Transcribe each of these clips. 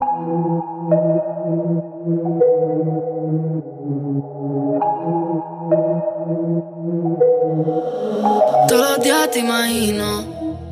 Todos los días te imagino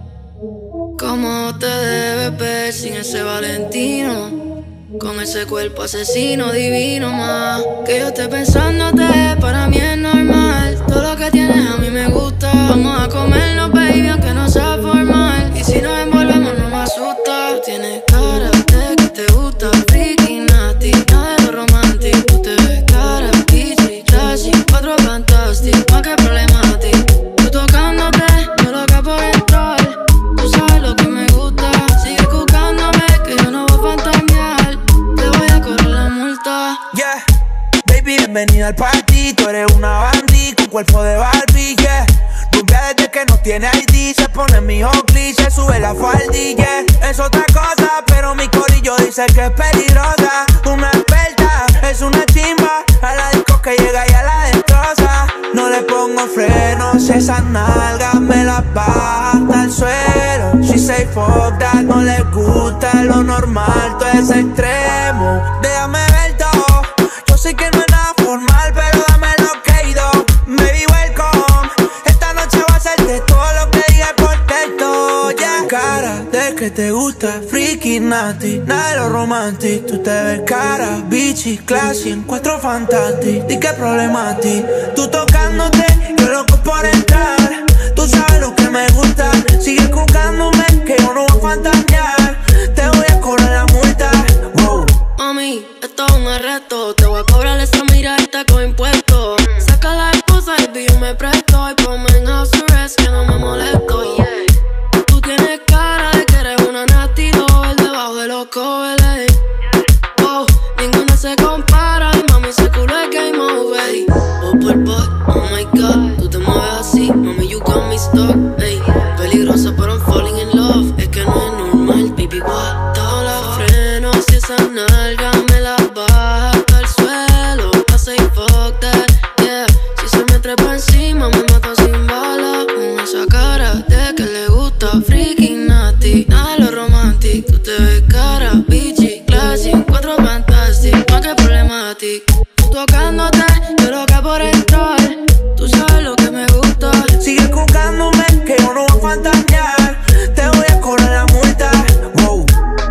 cómo te debes ver sin ese Valentino, con ese cuerpo asesino divino más. Que yo esté pensándote, para mí es normal. Todo lo que tienes a mí me gusta. Vamos a comernos, baby, aunque no sea formal. Y si nos envolvemos no me asusta. Tú tienes cara de que te gusta freaky, nasty, nada de lo romántico. Tú te ves cara, bitchy, classy, cuatro fantastic, más que problemático. Tú tocándote, yo loca por entrar. Tú sabes lo que me gusta. Sigue buscándome, que yo no voy a fantamear. Te voy a correr la multa. Yeah, baby, bienvenida al party. Tú eres una bandit con cuerpo de Barbie, yeah. Rubia desde que no tiene ID. Se pone mi Oakley, se sube la faldilla, yeah. Es otra cosa, pero mi corillo dice que es peligrosa. Una experta, es una chimba. A la disco que llega y a la destroza. No le pongo frenos, esas nalgas me las baja hasta el suelo. She say fuck that, no le gusta lo normal, todo es extremo. Déjame ver todo, yo sé que no es nada formal, pero dame lo que he ido. Baby, welcome, esta noche va a ser de todo lo que diga por texto, yeah. Cara de que te gusta freaky, nasty, nada de lo romantic. Tú te ves cara, bitchy, classy, encuentro fantastic. Di que problemático, tú tocándote, yo loco por entrar. Tú sabes lo que me gusta, sigue buscándome, que yo no voy a fantasear. Te voy a cobrar la multa, wow. Mami, esto es un arresto. Te voy a cobrar esa miradita con impuestos. Saca la esposa, el billo me presto. Y ponme en house arrest, que no me molesto, yeah. Tú tienes cara de que eres una nasty doll debajo de los covers, wow, ninguna se compara. Y mami, ese culo es game over. Oh, por oh my god, tú te mueves así, mami, you got me stuck, ey. Peligrosa, pero I'm falling in love. Es que no es normal, baby, what? Todos los frenos y esa nalga me la baja hasta el suelo. I say fuck that, yeah. Si se me trepa encima, me mata sin bala. Con esa cara de que le gusta freaky, nasty, nada de lo romantic. Tú te ves cara, bitchy, classy, cuatro fantastic, más que problematic. Tú tocándote, yo loca por entrar. Tú sabes lo que me gusta. Sigue buscándome, que yo no voy a fantasear. Te voy a cobrar la multa, wow.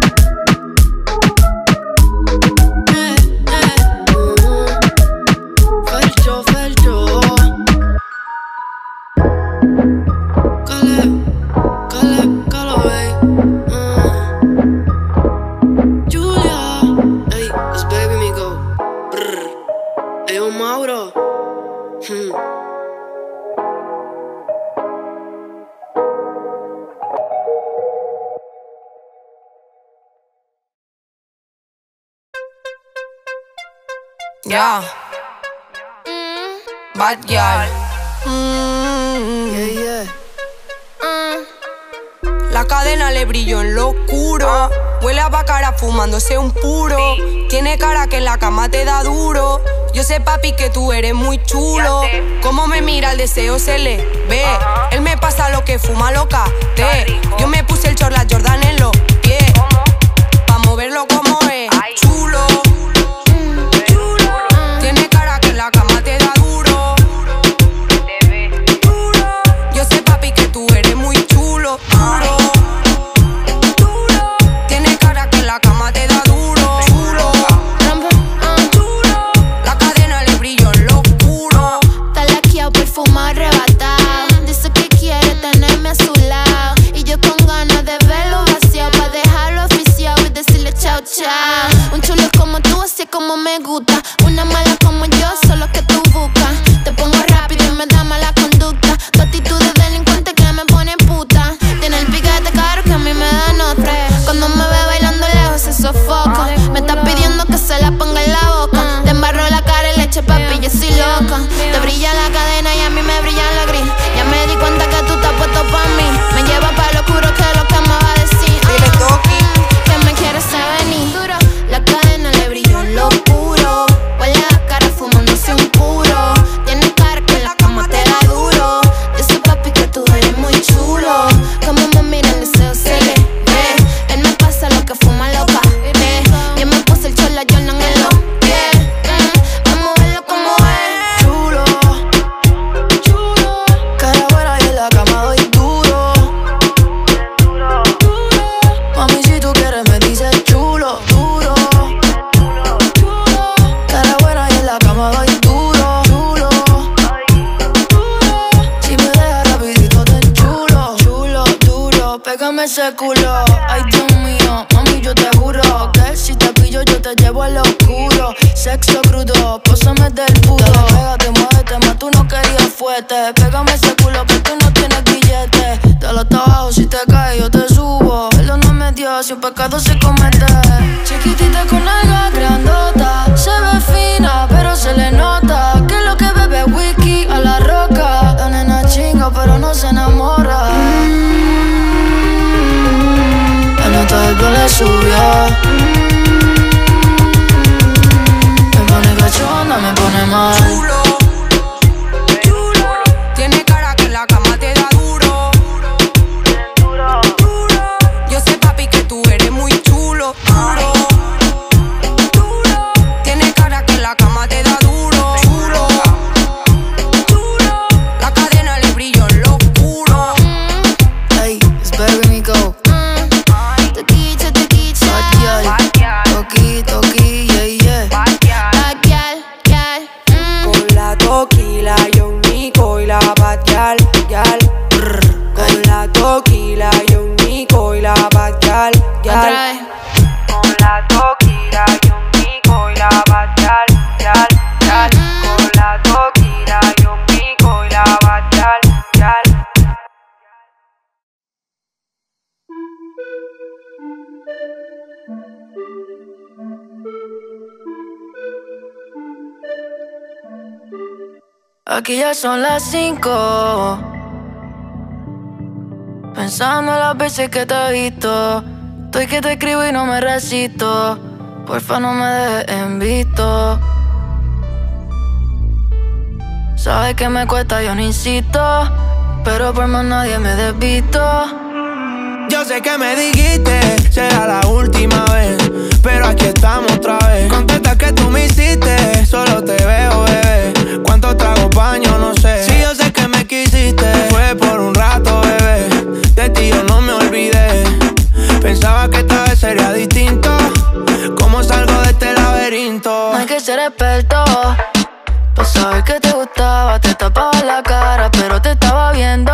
Felcho, Felcho. Caleb, Julia, ey, it's baby me go. Brr. Ey, un Mauro. Yeah. Bad girl. Yeah, yeah. La cadena le brilló en lo oscuro. Huele a bacara fumándose un puro. Tiene cara que en la cama te da duro. Yo sé, papi, que tú eres muy chulo. Como me mira, el deseo se le ve. Él me pasa lo que fuma loca. Yo me puse el short, la Jordan en los pies. Pa' moverlo como es. Chulo. Tiene cara que en la cama te da duro. Yo sé, papi, que tú eres muy chulo. Tiene cara que en la cama te da duro. La cadena le brilló en lo oscuro. Está laqueado, perfumado, arrebatado. Dice que quiere tenerme a su lado. Y yo con ganas de verlo vaciado, pa' dejarlo oficiado y decirle chao, chao. Un chulo como tú, así es como me gusta. Una mala como yo, solo que tú buscas. Te pongo rápido y me da mala conducta. Tu actitud de delincuente que me pone puta. Tiene el piquete caro que a mí me da nota. Cuando me ve bailando lejos se sofoca. ese culo. Ay, Dios mío, mami, yo te juro que si te pillo yo te llevo al oscuro. Sexo crudo, pósame del puro. Dale, pégate, muévete, más tú no querías fuerte. Pégame ese culo que tú no tienes billete. Dale hasta abajo, si te caes yo te subo. Perdóname Dios, si un pecado se comete. Chiquitita con alga grandota, se ve fina, pero se le nota que lo que bebe whisky a la roca. La nena chinga, pero no se enamora. La nota del pelo le subió. Me pone cachonda, me pone mal. Chulo, chulo. Tiene cara que en la cama te da duro. Yo sé, papi, que tú eres muy chulo. Duro. Tiene cara que en la cama te da duro. Chulo. La cadena le brilló en lo oscuro. Hey, it's baby Miko. Toquicha, toquicha. Bad girl. Toqui, toqui, yeah, yeah. Bad gal, gal. Con la toquila, Young Nico y la bad gal, gal. Con la toquila, Young Nico y la bad gal, Otra gal. vez. Con la toquila, Young Nico y la bad gal, gal, gal. Con la toquila, Young Nico y la bad gal, gal. Aquí ya son las 5. Pensando en las veces que te he visto. Estoy que te escribo y no me resisto. Porfa no me dejes en visto. Sabes que me cuesta, yo no insisto. Pero por más nadie me desvisto. Yo sé que me dijiste, será la última vez, pero aquí estamos otra vez. Contesta que tú me hiciste, solo te veo, bebé. ¿Cuántos tragos baño? No sé. Si yo sé que me quisiste, fue por un rato, bebé. De ti yo no me olvidé. Pensaba que esta vez sería distinto. ¿Cómo salgo de este laberinto? No hay que ser experto para saber que te gustaba. Te tapaba la cara, pero te estaba viendo.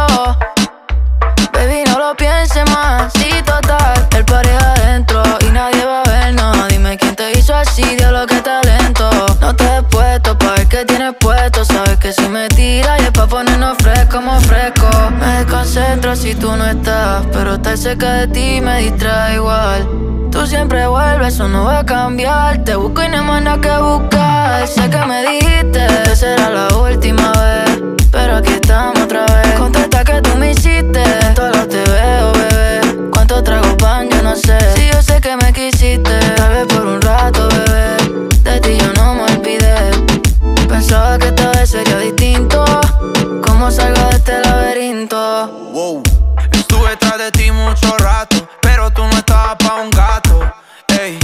Baby, no lo pienses más, sí, total. El party adentro y nadie va a vernos. Dime quién te hizo así, diablo, qué talento. No te he puesto pa' ver qué tienes puesto. Sabes que si me tiras y es pa' ponernos fresco como fresco. Me desconcentro si tú no estás, pero estar cerca de ti me distrae igual. Tú siempre vuelves, eso no va a cambiar. Te busco y no hay más nada que buscar. Sé que me dijiste, será la última vez, pero aquí estamos otra vez. Contesta que tú me hiciste, solo te veo, bebé. ¿Cuántos tragos van? Yo no sé. Si yo sé que me quisiste, tal vez por un rato, bebé. De ti yo no me olvidé. Pensaba que esta vez sería distinto. ¿Cómo salgo de este laberinto? Wow. Estuve tras de ti mucho rato, pero tú no estabas pa' un gato. Ey,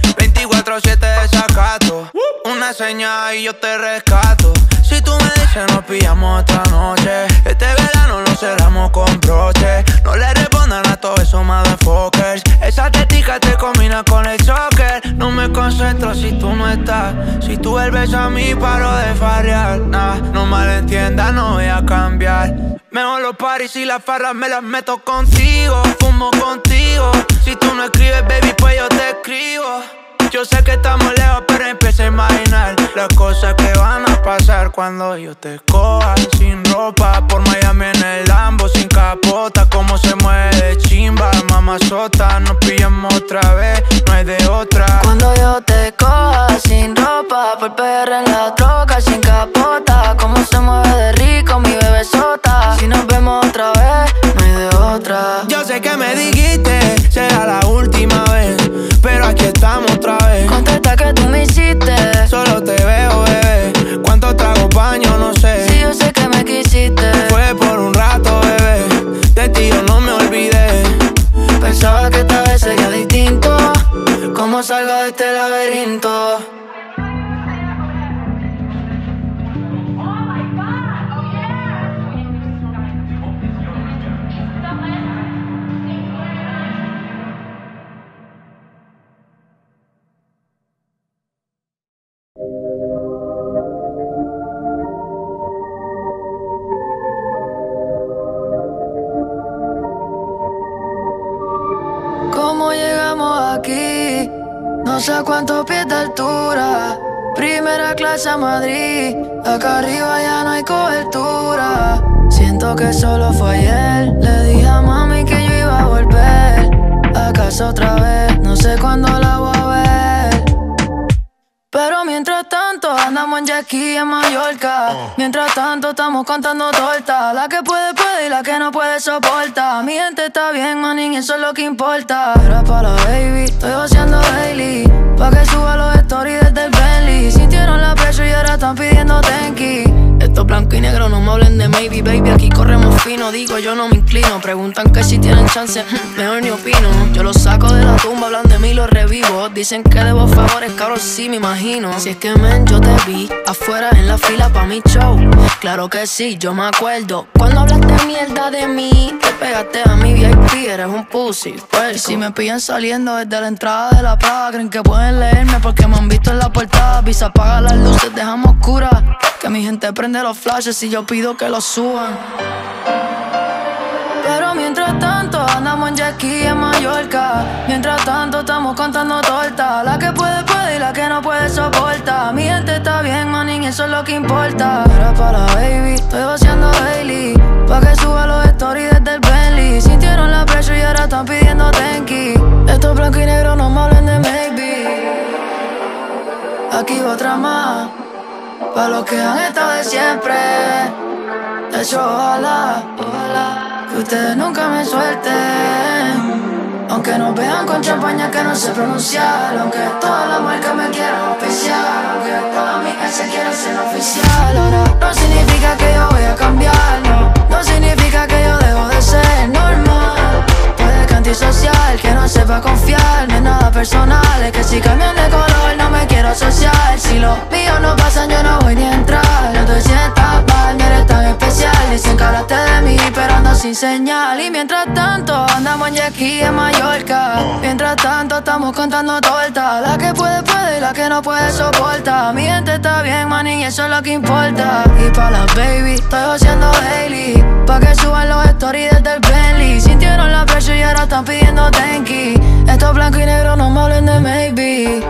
24/7 desacato. Una señal y yo te rescato. Si tú me dices nos pillamos otra noche. Este verano lo cerramos con broche. No le respondan a todos esos motherfuckers. Esa tetica te combina con el soccer. No me concentro si tú no estás. Si tú vuelves a mí paro de farrear. Nah, no malentiendas, no voy a cambiar. Mejor los paris y las farras me las meto contigo. Fumo contigo. Si tú no escribes, baby, pues yo te escribo. Yo sé que estamos lejos, pero empiezo a imaginar las cosas que van a pasar cuando yo te coja sin ropa por Miami en el Lambo sin capota. Cómo se mueve de chimba, mamazota. Nos pillamos otra vez, no hay de otra. Cuando yo te coja sin ropa por PR en la troca sin capota. Cómo se mueve de rico mi bebesota. Si nos vemos otra vez, no hay de otra. Yo sé que me dijiste, será la última vez, pero aquí estamos otra vez. Contesta que tú me hiciste, solo te veo, bebé. ¿Cuántos tragos baño? No sé. si yo sé que me quisiste, fue por un rato, bebé. De ti yo no me olvidé. pensaba que esta vez sería distinto. ¿Cómo salgo de este laberinto? No sé cuántos pies de altura. Primera clase a Madrid. Acá arriba ya no hay cobertura. Siento que solo fue ayer. Le dije a mami que yo iba a volver a casa otra vez. No sé cuándo la voy a ver. Pero mientras tanto andamos en jet ski en Mallorca. Mientras tanto estamos contando tortas. La que puede, puede y la que no puede soporta. Mi gente está bien, manín, eso es lo que importa. Era para la baby, estoy haciendo daily. Pa' que suba los stories desde el Bentley. Sintieron la presión y ahora están pidiendo tenki. Estos blanco y negro no me hablen de maybe, baby. Aquí corremos fino, digo yo no me inclino. Preguntan que si tienen chance, mejor ni opino. Yo los saco de la tumba, hablan de mí, los revivo. Dicen que debo favores, cabrón, sí me imagino. Si es que men, yo te vi afuera en la fila pa' mi show. Claro que sí, yo me acuerdo. Cuando hablaste mierda de mí, te pegaste a mi VIP, eres un pussy, puerco. Y si me pillan saliendo desde la entrada de la plaza, creen que pueden leerme porque me han visto en la portada. Visa, apaga las luces, dejamos oscuras. Que mi gente prende los flashes y yo pido que los suban. Pero mientras tanto andamos en jet ski en Mallorca. Mientras tanto estamos contando tortas. La que puede, puede y la que no puede soporta. Mi gente está bien, manín, eso es lo que importa. Era para la baby, estoy haciendo daily. Pa' que suba los stories desde el Bentley. Sintieron la presión y ahora están pidiendo tenki. Estos blanco y negro no me hablen de maybe. Aquí otra más. Pa' los que han estado de siempre. De hecho, ojalá que ustedes nunca me suelten. Aunque nos vean con champaña que no sé pronunciar. Aunque todas las marcas me quieran oficial. Aunque todas mis ex se quieran ser oficial. Ahora no significa que yo voy a cambiar, no. No significa que yo dejo de ser normal. Puede que antisocial, que no sepa confiar. No es nada personal, es que si cambian de color no me quiero asociar. Si los míos no pasan yo no voy ni a entrar. No te sientas mal, no eres tan especial. Dicen que hablaste de mí pero ando sin señal. Y mientras tanto andamos en jet ski en Mallorca. Mientras tanto estamos contando tortas. La que puede, puede y la que no puede soporta. Mi gente está bien, manín, y eso es lo que importa. Y pa' las baby, estoy haciendo daily. Pa' que suban los stories desde el Bentley. Sintieron la presión y ahora están pidiendo tenki. Estos blanco y negro no me hablen de maybe.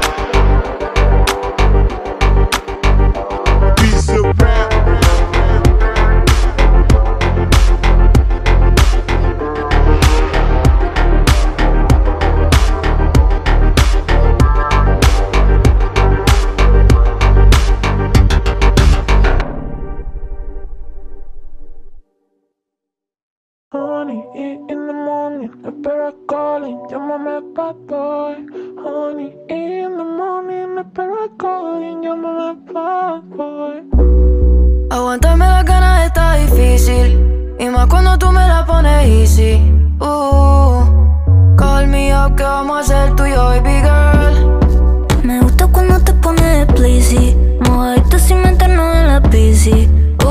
Honey, in the morning, the parrot calling, llámame bad boy. Honey, in the morning, the parrot calling, llámame bad boy. Aguantarme las ganas está difícil, y más cuando tú me la pones easy. Call me up, ¿qué vamos a hacer tú y yo, baby girl? Me gusta cuando te pones pleasy, mojadito sin meternos en la piscina.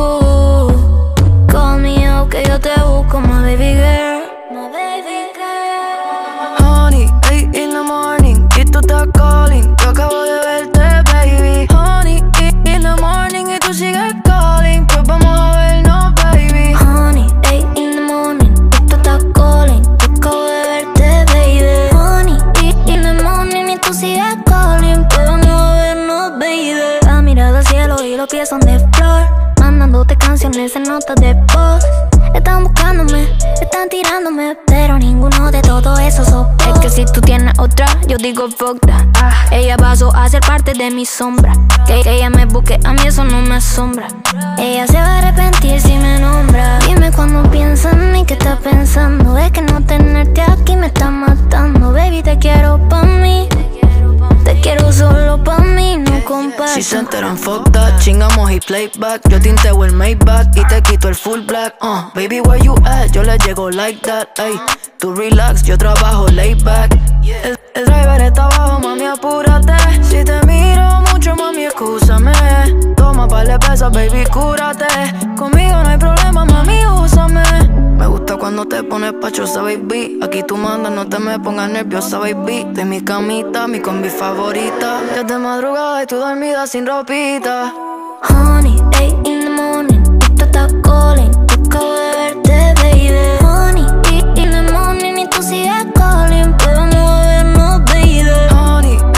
Call me up, que yo te busco, my baby girl. My baby girl. Honey, 8 in the morning, y tú estás calling. Yo acabo de verte, baby. Honey, 8 in the morning, y tú sigues calling. Pues vamos a vernos, baby. Honey, 8 in the morning, y tú estás calling. Yo acabo de verte, baby. Honey, 8 in the morning, y tú sigues calling. Pues vamos a vernos, baby. La mirada al cielo y los pies son de flor. Mandándote canciones en notas de voz. Están buscándome, están tirándome, pero ninguno de todo eso sos. Es que si tú tienes otra, yo digo fuck that. Ella pasó a ser parte de mi sombra. Que ella me busque, a mí eso no me asombra. Ella se va a arrepentir si me nombra. Dime cuando piensa en mí, ¿qué estás pensando? Es que no tenerte aquí me está matando. Baby, te quiero pa' mí. Te quiero solo pa' mí, no comparto. Si se enteran, fuck that. Chingamos y playback. Yo tinteo el Maybach y te quito el full black. Baby, where you at? Yo le llego like that. Ay, tú relax, yo trabajo laid back. El driver está abajo, mami, apúrate. Si te miro mucho, mami, excúsame. Toma par de pesas, baby, cúrate. Conmigo no hay problema, mami, úsame. Me gusta cuando te pones pachosa, baby. Aquí tú mandas, no te me pongas nerviosa, baby. De mi camita, mi combi favorita. Ya de madrugada y tú dormida sin ropita. Honey, 8 in the morning, y tú estás calling. Yo acabo de verte, baby. Honey, 8 in the morning, y tú sigues calling. Pues vamos a vernos, baby. Honey,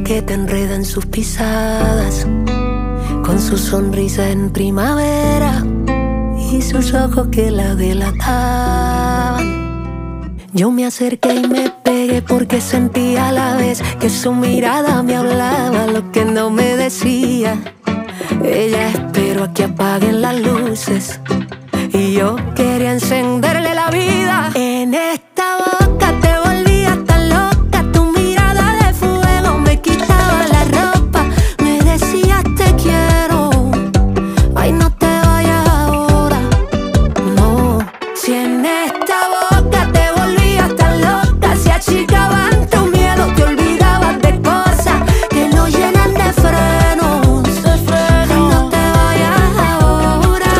que te enreda en sus pisadas, con su sonrisa en primavera y sus ojos que la delataban. Yo me acerqué y me pegué porque sentía a la vez que su mirada me hablaba lo que no me decía. Ella esperó a que apaguen las luces y yo quería encenderle la vida. En esta boca te volvías tan loca, tu mirada de fuego me quitaba la ropa. Me decías te quiero, ay no te vayas ahora, no. Si en esta boca te volvías tan loca, se achicaban tus miedos, te olvidabas de cosas que no llenan de frenos. No te vayas ahora.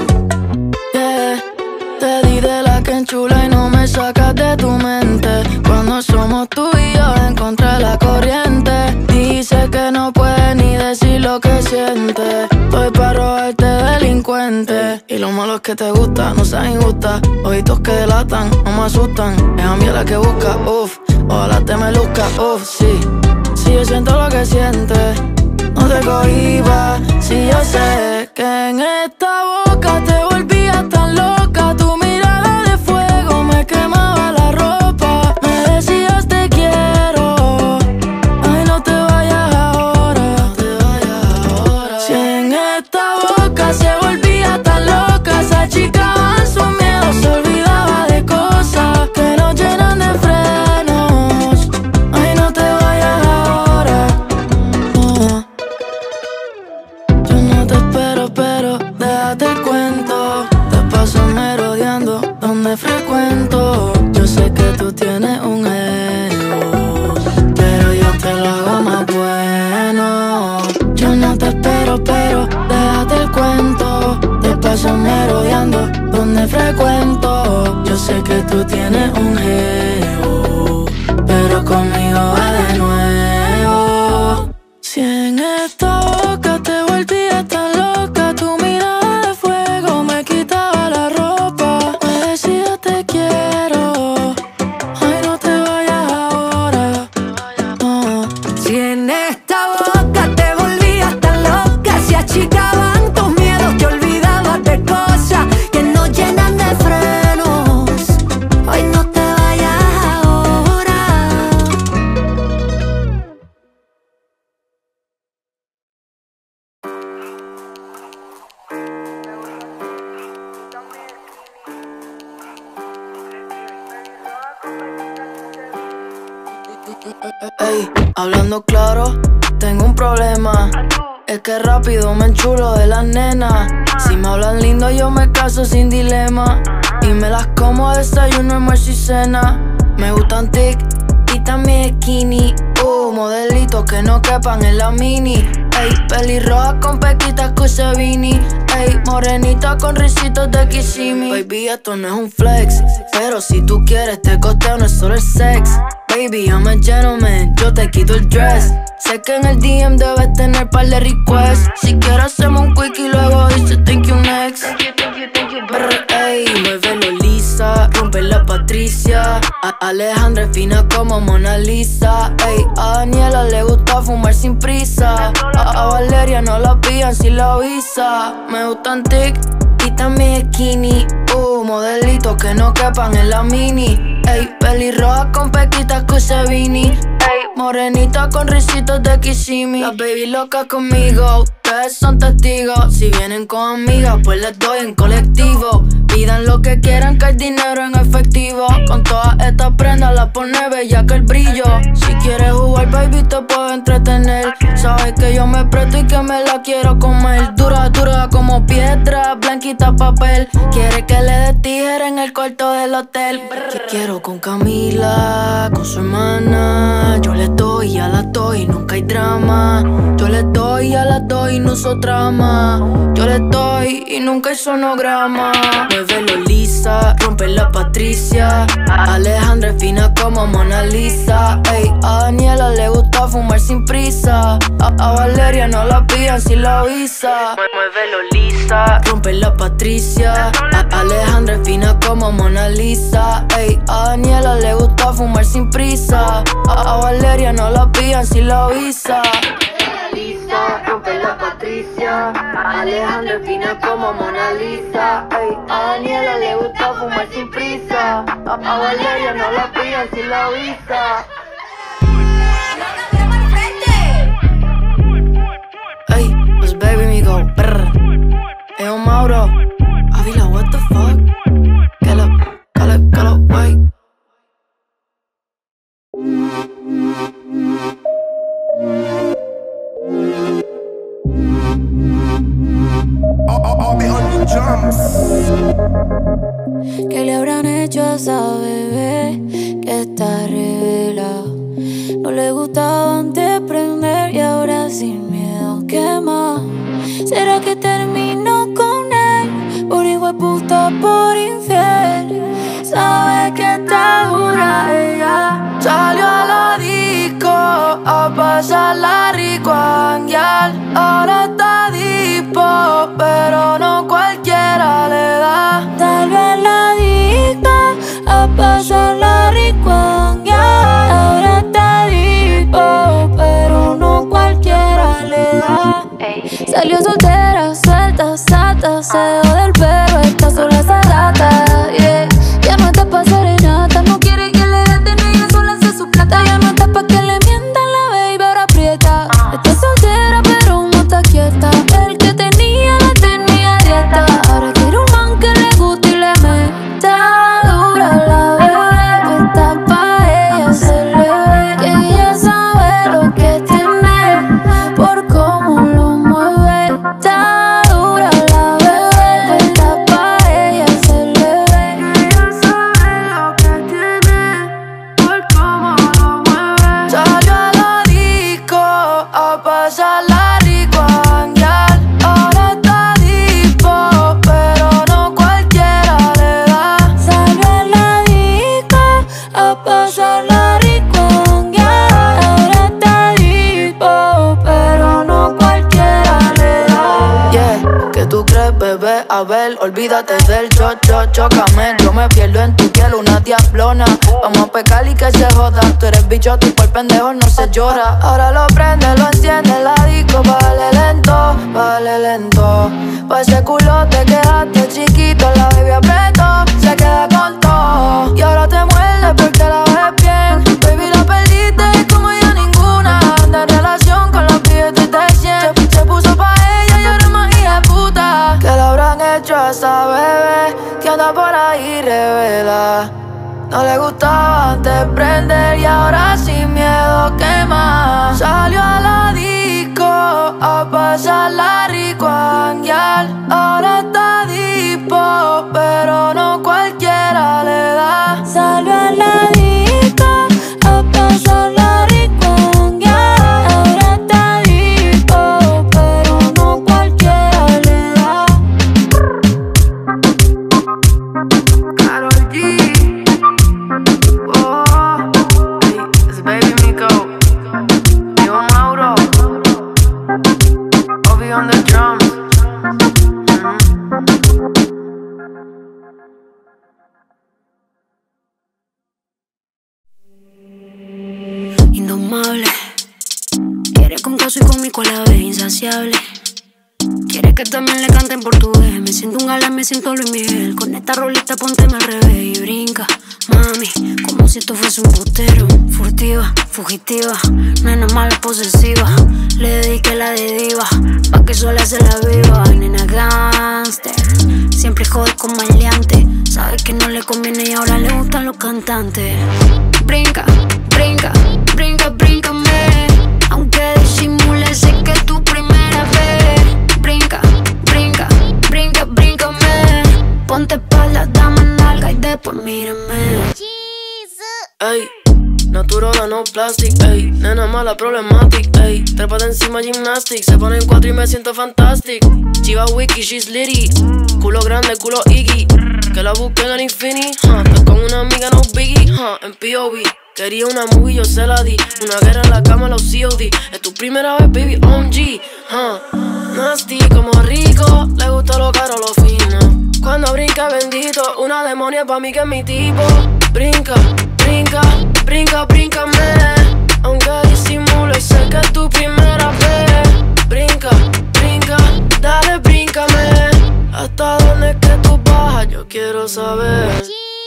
Te di de la que enchula y no me sacas de tu mente. Cuando somos tú y yo encontré la corriente. Dice que no puedes ni decir lo que sientes. Estoy para robarte, delincuente. Y lo malo es que te gusta, no seas injusta. Ojitos que delatan, no me asustan. Es a mí la que busca, uff. Ojalá te me luzca, uff, sí. Si yo siento lo que sientes, no te cohibas. Si yo sé que en esta boca te volvías tan loca, tu mirada de fuego me quemaba la ropa. Me decías te quiero, ay no te vayas ahora, no te vayas ahora. Si en esta boca se volvía tan loca, se achicaban sus miedos, se olvidaba de cosas que nos llenan de frenos. Ay no te vayas ahora, oh. Yo no te espero, pero déjate el cuento. Te paso merodeando donde frecuento. Yo sé que tú tienes un ego, pero yo te lo hago más bueno. Yo no te espero, pero déjate el cuento. Te paso merodeando donde frecuento. Yo sé que tú tienes un ego, pero conmigo va de nuevo. Si en esta boca te volvías tan loca, tu mirada de fuego me quitaba la ropa. Me decías te quiero, ay no te vayas ahora, no. Si en esta boca te volvías tan loca, se achicaban tus miedos, te olvidabas de cosas que no llenan de frenos. Ay no te vayas ahora. Ey, hablando claro, tengo un problema. Es que rápido me enchulo de las nenas. Si me hablan lindo yo me caso sin dilema. Y me las como a desayuno, almuerzo y cena. Me gustan tic y también skinny. Modelitos que no quepan en la mini. Ey, pelirroja con pequitas Cusevini. Ey, morenita con risitos de Kissimmee. Baby, esto no es un flex, pero si tú quieres te costeo, no es solo el sex. Baby, I'm a gentleman, yo te quito el dress. Sé que en el DM debes tener par de requests. Si quieres hacemos un quick y luego dice thank you next. Ey, muévelo lisa, rompe la Patricia. Alejandra es fina como Mona Lisa. Ey, a Daniela le gusta fumar sin prisa. A Valeria no la pillan sin la visa. Me gustan tic y también skinny. Modelitos que no quepan en la mini. Ey, pelirroja con pequitas Cusevini. Ey, morenita con risitos de Kissimmee. Las baby locas conmigo, ustedes son testigos. Si vienen con amigas, pues les doy en colectivo. Pidan lo que quieran, que hay dinero en efectivo. Con todas estas prendas la pone bella que el brillo. Si quieres jugar, baby, te puedo entretener. Sabes que yo me presto y que me la quiero comer. Dura, dura como piedra, blanquita papel. Quiere que le dé tijera en el cuarto del hotel. Que quiero con Camila, con su hermana. Yo le doy, ya la doy, nunca hay drama. Yo le doy, ya la doy, no uso trama. Yo le doy y nunca hay sonograma. Muévelo lisa, rompe la Patricia. Alejandra es fina como Mona Lisa. Ey, a Daniela le gusta fumar sin prisa. A Valeria no la pillan si la avisa. Muévelo lisa, rompe la Patricia. Alejandra es fina como Mona Lisa. Ey, a Daniela le gusta fumar sin prisa. A Valeria no la pillan si la avisa. Lisa, rompe la Patricia. Alejandra es fina como Mona Lisa. Ey, a Daniela le gusta fumar sin prisa. A Valeria no la pillan si la avisa. Ey, pues baby me go brr. Ey, Mauro, Avila, what the fuck? Cala, wey. ¿Qué le habrán hecho a esa bebé que está revelado? No le gustaba antes prender y ahora sin miedo quema. ¿Será que terminó con él? Por hijueputa, por infiel. Sabe que está dura ella. Salió a la disco a pasarla rico a janguear. Ahora está dispo, pero no cualquiera le da. Tal vez la disco a pasarla rico a janguear. Ahora está dispo, pero no cualquiera le da. Salió soltera, suelta, sata. Se dejó del perro, está sola esa gata, yeah. Ya no está pa' serenata, no quiere que le gasten, ella sola hace su plata. Ya no está pa' que le mientan la baby, ahora aprieta. Está soltera pero no está quieta. El que tenía la tenía dieta. Ahora quiere un man que le guste y le meta dura la bebé. Está pa' ella, se le ve que ella sabe lo que tiene por cómo lo mueve. Está dura la bebé. Está pa' ella, se le ve que ella sabe lo que tiene por cómo lo mueve. Salió a la disco a pasarla rico a janguear. Ahora está dispo, pero no cualquiera le da. Salió a la disco a pasarla rico a janguear. Ahora está dispo, pero no cualquiera le da. Yeah, ¿qué tú crees, bebé? A ver, olvídate del chocame. Yo me pierdo en tu piel, una diablona. Vamos a pecar y que se joda. Tú eres bicho, tú por pendejo no se llora. Ahora lo prende, lo enciende, la disco. Bájale lento. Pa' ese culo te quedaste chiquito. La baby apretó, se queda con todo. Y ahora te muerde porque la ves bien. Baby, la perdiste como ya ninguna. Anda en relación con los pibes de 100. Se puso pa' ella y ahora es más hija de puta. ¿Qué le habrán hecho a esa bebé que anda por ahí revela? No le gustaba antes prender y ahora sin miedo quema. Salió a la disco a pasarla rico a janguear. Ahora está dispo, pero no cualquiera le da. Salió a la disco a pasarla rico a janguear. Ahora está dispo, pero no cualquiera le da. Karol G. Oh, hey, it's Baby Miko. Yo, Mauro. Obi on the drums. Indomable, quiere con caso y conmigo a la vez insaciable. Quiere que también le cante en portugués. Me siento un galán, me siento Luis Miguel. Con esta rolita pónteme al revés y brinca, mami, como si esto fuese un putero. Furtiva, fugitiva, nena mala posesiva. Le dediqué la de diva, pa' que sola se la viva. Nena gangster, siempre jode con maleante. Sabe que no le conviene y ahora le gustan los cantantes. Brinca, brinca, brinca, bríncame. Aunque disimule, sé que es tu primera vez. Brinca, brinca, brinca, bríncame. Ponte espalda, dame nalga y después mírame. Ey, natural no plastic, ey. Nena mala, problematic, ey. Trépate encima gymnastics, se ponen 4 y me siento fantastic. Chiva wiki, she's litty. Culo grande, culo Iggy. Que la busquen en Infinity, estoy con una amiga, no biggie, en POV. Quería una movie, yo se la di. Una guerra en la cama, los COD. Es tu primera vez, baby, OMG, Nasty como rico, le gusta lo caro, lo fino. Cuando brinca, bendito, una demonia pa' mí que es mi tipo. Brinca, brinca, brinca, bríncame. Aunque disimule, sé que es tu primera vez. Brinca, brinca, dale, bríncame. ¿Hasta dónde es que tú bajas? Yo quiero saber.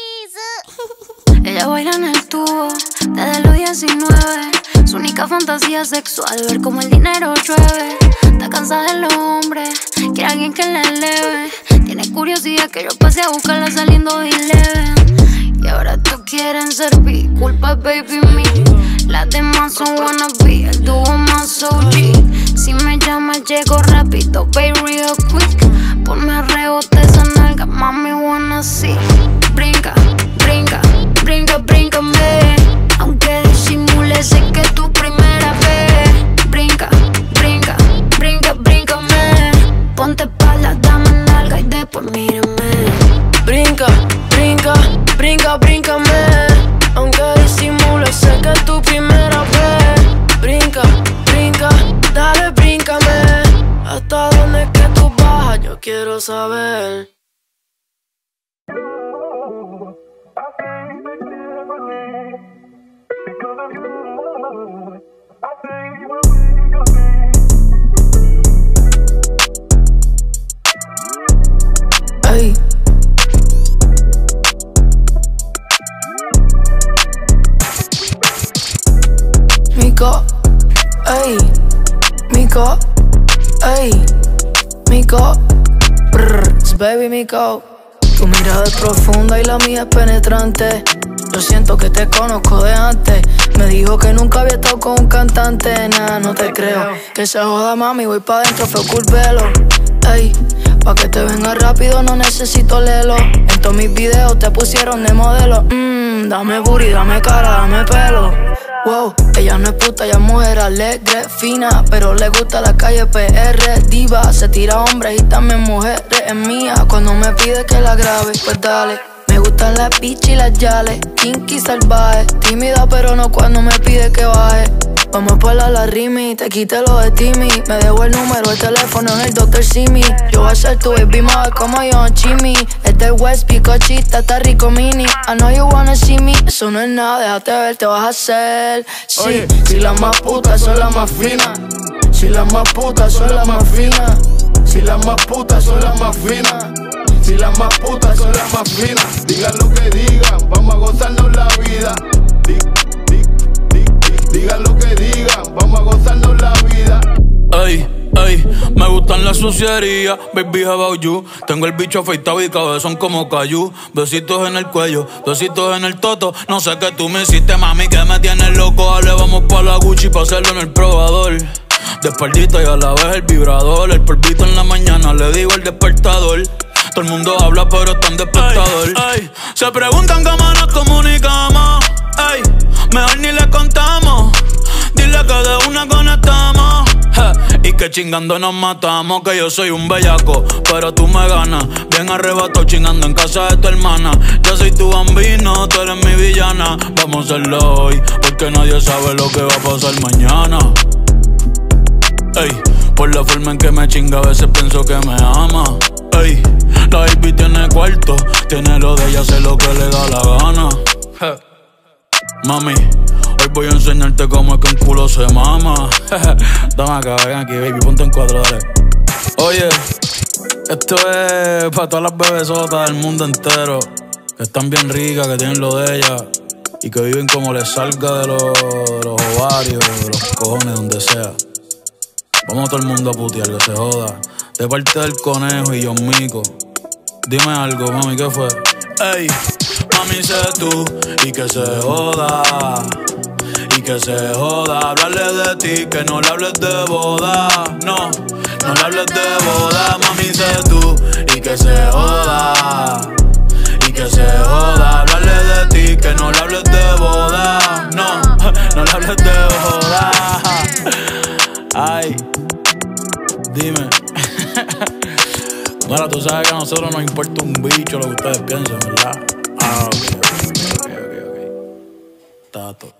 Ella baila en el tubo desde los 19. Su única fantasía sexual, ver cómo el dinero llueve. Está cansada de los hombres, quiere alguien que la eleve. Tiene curiosidad que yo pase a buscarla saliendo de Eleven. Y ahora tú quieren servir, culpa baby me. Las demás son wannabe, el dúo más OG. Si me llamas llego rápido, baby real quick. Ponme a rebote esa nalga, mami wanna see. Brinca, brinca, brinca, bríncame. Aunque disimule, sé que es tu primera vez. Brinca, brinca, brinca, bríncame. Ponte pala, dame nalga y después mírame. Brinca, brinca, brinca, bríncame. Aunque disimule, sé que es tu primera vez. Brinca, brinca, dale, bríncame. ¿Hasta dónde es que tú bajas? Yo quiero saber. Ey. Mico, ey, Mico, ey, Mico, baby Mico. Tu mirada es profunda y la mía es penetrante. Yo siento que te conozco de antes. Me dijo que nunca había estado con un cantante. Nah, no te creo. Que se joda mami, voy pa' dentro, fue culpelo. Ey, pa' que te venga rápido no necesito lelo. En todos mis videos te pusieron de modelo. Dame booty, dame cara, dame pelo. Wow, ella no es puta, ella es mujer alegre, fina, pero le gusta la calle PR, diva. Se tira hombres y también mujeres, es mía. Cuando me pide que la grabe, pues dale. Me gustan las bitch y las yales, kinky salvaje. Tímida pero no cuando me pide que baje. Vamos por la rimi, te quite lo de Timmy. Me dejo el número de teléfono en el Dr. Simi. Yo voy a ser tu baby mother como yo en Chimmy. Este West Picochita está rico mini. I know you wanna see me, eso no es nada, déjate ver, te vas a hacer. Sí, oye, si las más putas son las más finas. Si las más putas son las más finas. Si las más putas son las más finas. Si las más putas son las más finas. Digan lo que digan, vamos a gozarnos la vida. Digan lo que digan, vamos a gozarnos la vida. Ey, ey, me gustan las sucierías, baby how about you. Tengo el bicho afeitado y cabezón como Cayu. Besitos en el cuello, besitos en el toto. No sé qué tú me hiciste, mami, que me tienes loco. Dale, vamos pa' la Gucci pa' hacerlo en el probador. De espaldita y a la vez el vibrador. El polvito en la mañana, le digo el despertador. Todo el mundo habla pero está en despertador. Ey, ey. Se preguntan cómo nos comunicamos. Ey, mejor ni le contamos. Dile que de una conectamos. Y que chingando nos matamos. Que yo soy un bellaco, pero tú me ganas. Bien arrebatado chingando en casa de tu hermana. Yo soy tu bambino, tú eres mi villana. Vamos a hacerlo hoy, porque nadie sabe lo que va a pasar mañana. Ey, por la forma en que me chinga a veces pienso que me ama. Ey, la baby tiene cuarto, tiene lo de ella, sé lo que le da la gana. Mami, hoy voy a enseñarte cómo es que un culo se mama. Dame acá, ven aquí, baby, ponte en cuatro, dale. Oye, esto es para todas las bebesotas del mundo entero, que están bien ricas, que tienen lo de ella y que viven como les salga de los ovarios, de los cojones, donde sea. Vamos todo el mundo a putear, que se joda. De parte del conejo y John Mico. Dime algo, mami, ¿qué fue? Ey, mami, sé tú y que se joda. Y que se joda. Hablarle de ti, que no le hables de boda. No, no le hables de boda. Mami, sé tú y que se joda. Y que se joda. Hablarle de ti, que no le hables de boda. No, no le hables Ay, dime. Bueno, tú sabes que a nosotros nos importa un bicho lo que ustedes piensan, ¿verdad? Ah, ok. Tato.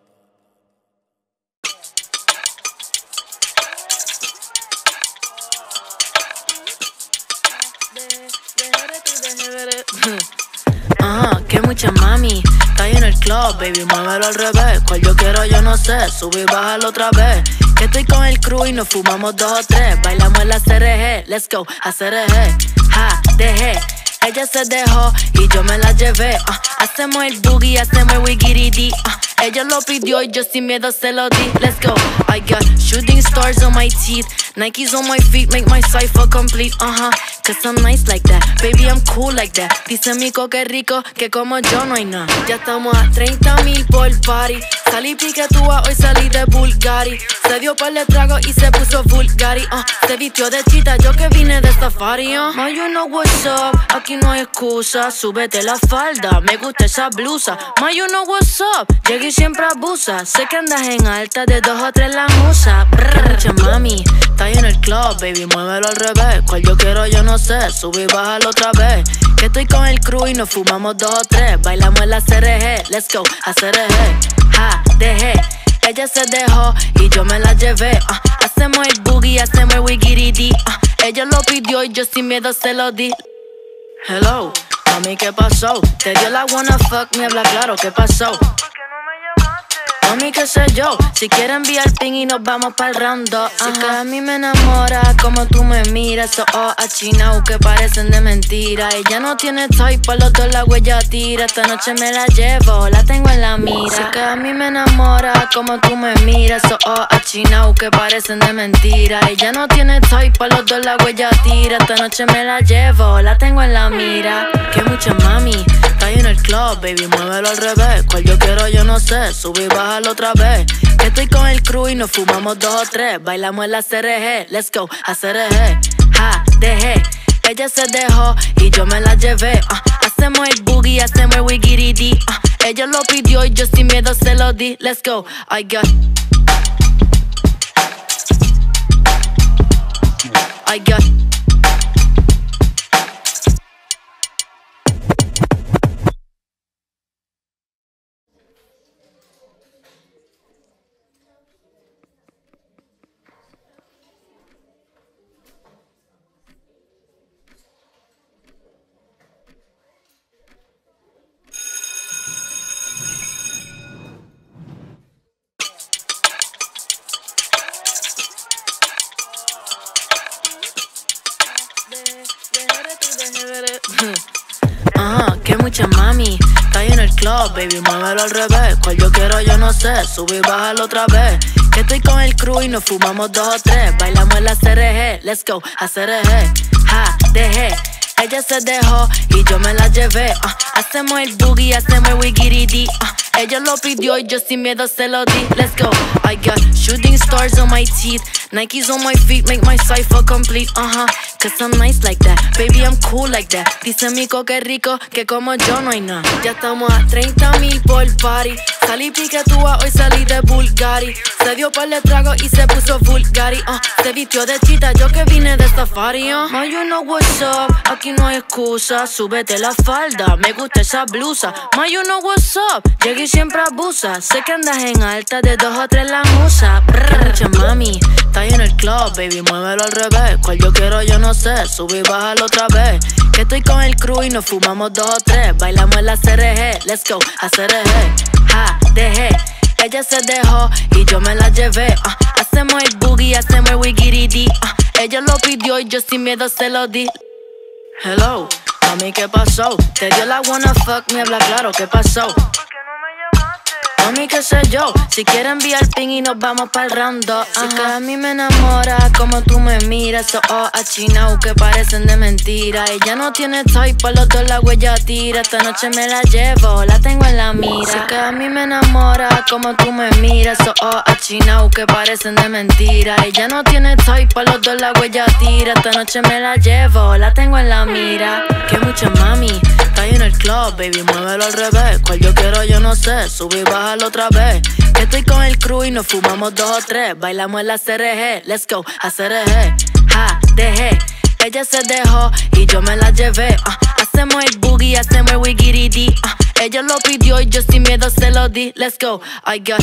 Que mucha mami, está ahí en el club, baby, muévelo al revés. Cual yo quiero, yo no sé, sube y bájalo otra vez. Que estoy con el crew y nos fumamos 2 o 3. Bailamos en la CRG, let's go, a CRG. Ja, dejé, ella se dejó y yo me la llevé. Hacemos el boogie, hacemos el wigiridi. Ella lo pidió y yo sin miedo se lo di. Let's go. I got shooting stars on my teeth, Nikes on my feet, make my cipher complete. Cause I'm nice like that, baby, I'm cool like that. Dice Mico que rico, que como yo no hay nada. Ya estamos a 30,000 por party. Salí piquetúa, hoy salí de Bulgari. Se dio par de trago y se puso Bulgari. Se vistió de chita, yo que vine de safari. Ma, you know what's up, aquí no hay excusa. Súbete la falda, me gusta esa blusa. Ma, you know what's up, llegué y siempre abusa. Sé que andas en alta, de 2 o 3 la musa. Mucha mami, está ahí en el club, baby, muévelo al revés. Cual yo quiero, yo no sé, sube y bájalo otra vez. Que estoy con el crew y nos fumamos 2 o 3. Bailamos en la CRG, let's go, a CRG. Ja, dejé, ella se dejó y yo me la llevé. Hacemos el boogie, hacemos el wigiridi. Ella lo pidió y yo sin miedo se lo di. Hello, mami, ¿qué pasó? Te dio la wanna fuck, me habla claro, ¿qué pasó? Mami, qué sé yo, si quieres enviar ping y nos vamos pa'l round 2. Si que a mí me enamora como tú me miras. Esos ojos achinados que parecen de mentira. Ella no tiene type, pa' los dos la huella tira. Esta noche me la llevo, la tengo en la mira. Si que a mí me enamora como tú me miras. Esos ojos achinados que parecen de mentira. Ella no tiene type, pa' los dos la huella tira. Esta noche me la llevo, la tengo en la mira. Que mucha mami, está ahí en el club, baby, muévelo al revés. Cual yo quiero, yo no sé, sube y bájalo otra vez. Que estoy con el crew y nos fumamos 2 o 3. Bailamos en la CRG, let's go, a CRG. Ja, dejé, ella se dejó y yo me la llevé. Hacemos el boogie, hacemos el wigiridi. Ella lo pidió y yo sin miedo se lo di. Let's go, I got que mucha mami, está ahí en el club, baby, muévelo al revés. Cual yo quiero, yo no sé, sube y bájalo otra vez. Que estoy con el crew y nos fumamos 2 o 3. Bailamos en la CRG, let's go, a CRG. Ja, dejé, ella se dejó y yo me la llevé. Hacemos el boogie, hacemos el wigiridi. Ella lo pidió y yo sin miedo se lo di. Let's go, I got shooting stars on my teeth, Nikes on my feet, make my cipher complete. Cause I'm nice like that, baby, I'm cool like that. Dice Mico que rico, que como yo no hay nada. Ya estamos a 30,000 por party. Salí piquetúa, hoy salí de Bulgari. Se dio par de trago y se puso Bulgari. Se vistió de chita, yo que vine de safari. Ma, you know what's up, aquí no hay excusa. Súbete la falda, me gusta esa blusa. Ma, you know what's up, llegué y siempre abusa. Sé que andas en alta, de 2 o 3 la musa. Mucha mami, está ahí en el club, baby, muévelo al revés. Cual yo quiero, yo no sé, sube y bájalo otra vez. Que estoy con el crew y nos fumamos 2 o 3. Bailamos en la CRG, let's go, a CRG. Ja, dejé, ella se dejó y yo me la llevé. Hacemos el boogie, hacemos el wigiridi. Ella lo pidió y yo sin miedo se lo di. Hello, mami, ¿qué pasó? Te dio la wanna fuck, me habla claro, ¿qué pasó? Mami, qué sé yo, si quieres enviar ping y nos vamos pa'l round 2. Si que a mí me enamora como tú me miras. Esos ojos achinados que parecen de mentira. Ella no tiene type, pa' los dos la huella tira. Esta noche me la llevo, la tengo en la mira. Si que a mí me enamora como tú me miras. Esos ojos achinados que parecen de mentira. Ella no tiene type, pa' los dos la huella tira. Esta noche me la llevo, la tengo en la mira. Que mucha mami, está ahí en el club, baby, muévelo al revés. Cual yo quiero, yo no sé, sube y bájalo otra vez. Que estoy con el crew y nos fumamos 2 o 3. Bailamos en la CRG, let's go, a CRG. Ja, dejé, ella se dejó y yo me la llevé. Hacemos el boogie, hacemos el wigiridi. Ella lo pidió y yo sin miedo se lo di. Let's go, I got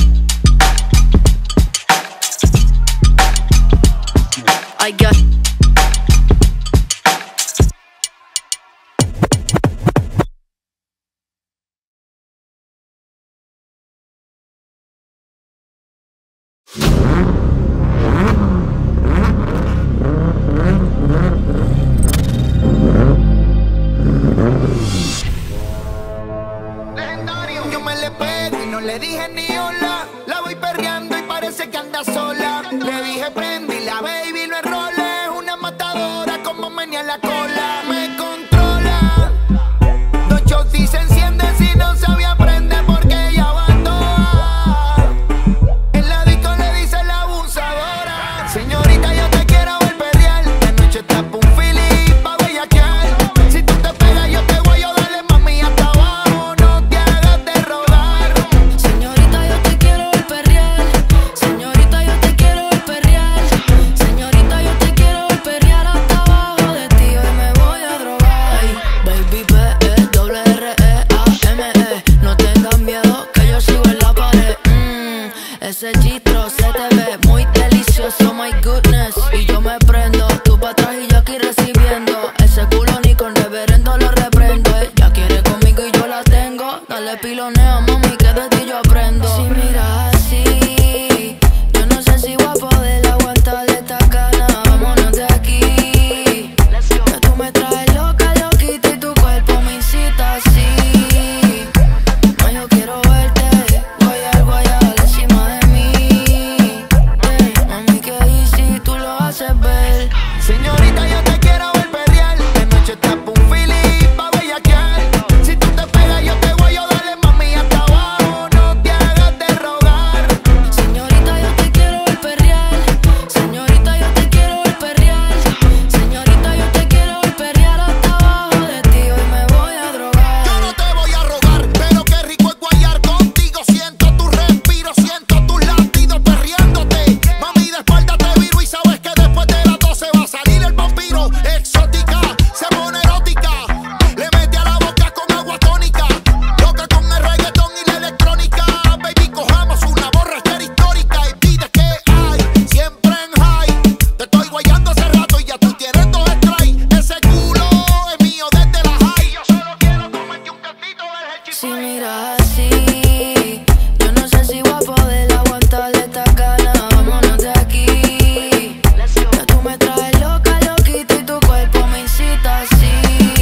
legendario. Yo me le pego y no le dije ni hola. La voy perreando y parece que anda sola. Le dije prende y la baby no es rola. Es una matadora como menea la cola. Me controla. 2 shots y se enciende si no sabía prender porque ella va toda. En la disco le dice la abusadora. Señorita, yo te quiero ver perrear. La noche está pa' un Philly pa' bellaquear. Si tú te pegas yo te voy a darle mami hasta abajo. No te hagas de rogar. Señorita, yo te quiero ver perrear. Señorita, yo te quiero ver perrear. Señorita, yo te quiero ver perrear hasta abajo de ti. Hoy me voy a drogar. Ay, baby, P-E-R-R-E-A-M-E. No tengas miedo que yo sigo en la pared. Ese chistro se te ve muy delicioso, my goodness. Y yo me prendo, tú pa' atrás y yo aquí recibiendo. Ese culo ni con reverendo lo reprendo. Ella quiere conmigo y yo la tengo. Dale pilonea, mami, que de ti yo aprendo. Si miras así, yo no sé si voy a poder aguantar esta gana. Vámonos de aquí. Que tú me traes loca, loquita y tu cuerpo me incita así. No, yo quiero verte, guayar encima de mí. Mami, que easy, tú lo haces ver. Señorita, yo te quiero ver perrear. La noche está pa' un Philly pa' bellaquear. Si tú te pegas yo te voy a darle mami hasta abajo. No te hagas de rogar. Señorita, yo te quiero ver perrear. Señorita, yo te quiero ver perrear. Señorita, yo te quiero ver perrear hasta abajo de ti. Hoy me voy a drogar. Yo no te voy a rogar, pero qué rico es guayar contigo. Siento tu respiro, siento tus latidos perreándote. Mami, de espalda te viro y sabes que después de las 12 va a salir el vampiro. Exótica, se pone erótica. Le mete a la boca con agua tónica. Loca con el reggaetón y la electrónica. Baby, cojamos una borrachera histórica. Y pide que hay, siempre en high. Te estoy guayando hace rato y ya tú tienes 2 strikes. Ese culo es mío desde la high. Yo solo quiero comerte un cantito del Hershey. Si miras así, yo no sé si voy a poder aguantar esta gana. Vámonos de aquí. Que tú me traes loca, loquita y tu cuerpo me incita así.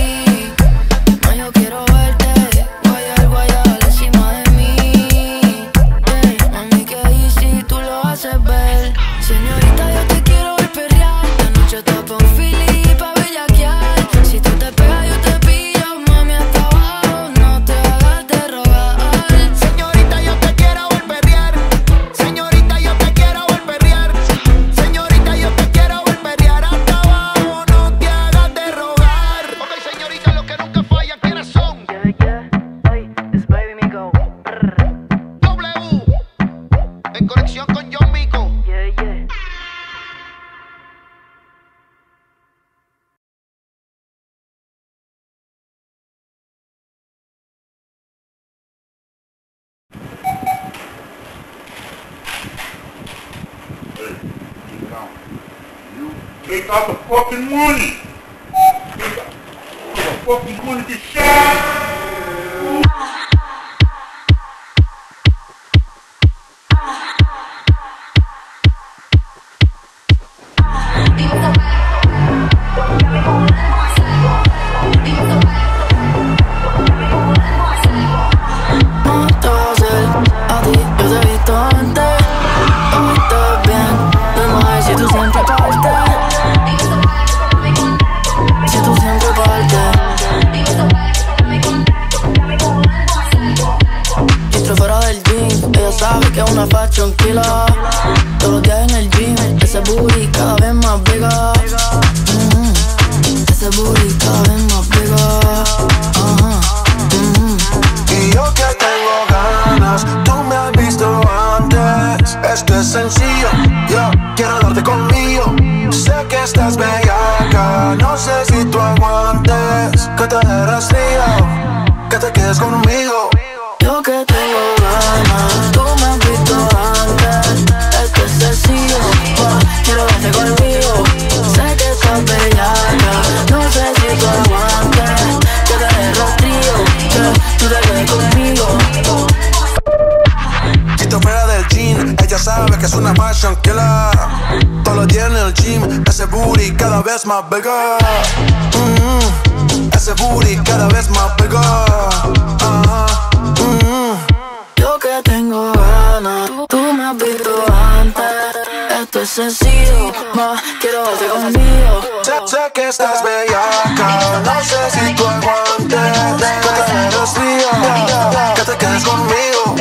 No, yo quiero verte, guayar encima de mí. Mami, que easy, tú lo haces ver. Señorita, yo te quiero ver perrear. La noche está pa' un Philly pa' bellaquear. Si tú te pegas yo te pillo, mami, hasta abajo. No te hagas de rogar. Señorita, yo te quiero ver perrear. Señorita, yo te quiero ver perrear. Señorita, yo te quiero ver perrear hasta abajo. No te hagas de rogar. Ok, señorita, los que nunca fallan, ¿quiénes son? W, en conexión con John Mico. Take out the fucking money. Take out the fucking money to shine. No te voy a hacer a ti, yo te he visto antes. No estás bien, no más si tú siempre partes. Si tú siempre partes. Dentro fuera del gym, ella sabe que es una fashion killer. Todos los días en el gym, ese booty cada vez más bigger. Ese booty cada vez más bigger. es sencillo. Yo quiero darte conmigo. Sé que estás bellaca, no sé si tú aguantes que te dé rastrillo, que te quedes conmigo. Yo que tengo ganas, tú me has visto antes. Esto es sencillo, quiero darte conmigo. Sé que estás bellaca, no sé si tú aguantes que te dé rastrillo, que tú te quedes conmigo. Chito fuera del gym, ella sabe que es una fashion killer. Todo lo tiene en el gym, ese booty cada vez más bigger. Ese booty cada vez más bigger. Yo que tengo ganas, tú me has visto antes. Esto es sencillo, quiero darte conmigo. Sé que estás bellaca, no sé si tú aguantes que te dé rastrillo, que te quedes conmigo.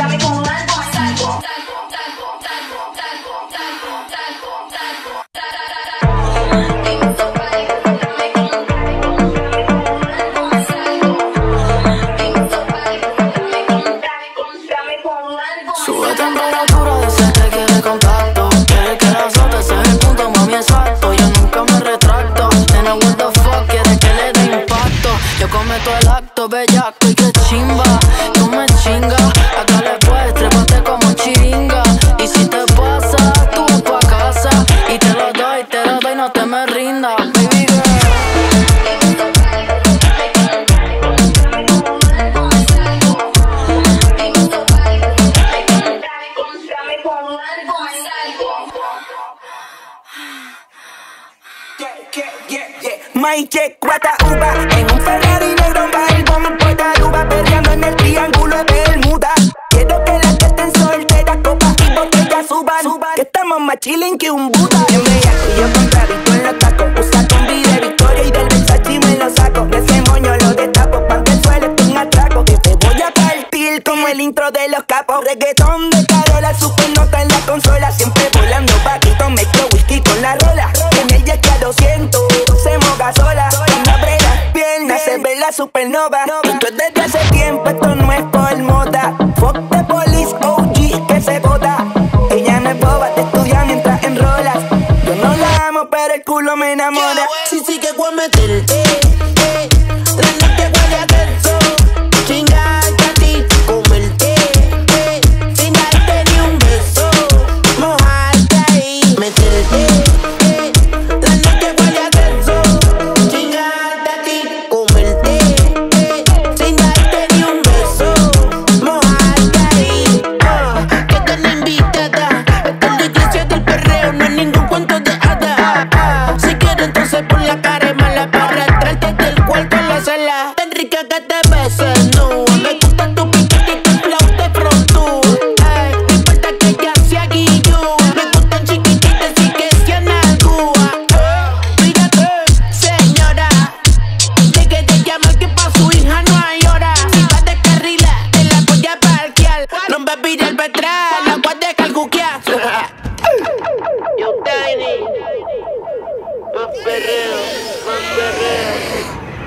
Sube temperatura, dice que quiere contacto. Quiere que la azote, ese es el punto, mami, exacto. Yo nunca me retracto. Nena, what the fuck, quiere que le dé impacto. Yo cometo el acto, bellaco y que chimba. Tú me chingas, acá le puedes, trépate como chiringa. Y si te pasa, tú vas pa' casa. Y te lo doy, no te me rindas, baby girl. Mike, cuata uva, en un Ferrari negro va no importa Aruba, perreando en el triángulo de Bermuda. Quiero que las que estén solteras, copas y botellas suban, que estamos más chilling que un Buda. En bellaco y yo contrarito en los tacos, usa combi de Victoria y del Versace me lo saco. De ese moño lo destapo, pa' que suele un atraco, que te voy a partir como el intro de los capos. Reggaetón de Carola, super nota en la consola, siempre volando paquito, mezclo whisky con la rola. En el jet que a 200 se moja sola, cuando abre las piernas se ve la supernova. Esto es desde hace tiempo, esto no es por moda. Fuck the police, OG que se bota. Ella no es boba, te estudia mientras enrolas. Yo no la amo, pero el culo me enamora. Sí, sí que voy a meterte, la noche voy a hacer so, chingarte a ti, comerte, sin darte ni un beso, mojarte ahí, meterte. La noche voy a hacer so, chingarte a ti, comerte, sin darte ni un beso, mojarte ahí. Que tan invitada, esta es la iglesia del perreo, no es ningún cuento de hadas. Si quieres entonces pon la cara mala para entrarte del cuarto a la sala. Tan rica que te beses, no. Me gusta tu piquete y tu flow de pronto. No importa que ya sea guillo. Me gustan chiquititas y que sean alguas. Mírate, señora, deje de llamar que pa' su hija no hay hora. Si vas de carrila, te la voy a parquear. No me pide el betral, la voy a dejar juquear. Yo tiny, más perreo, más perreo.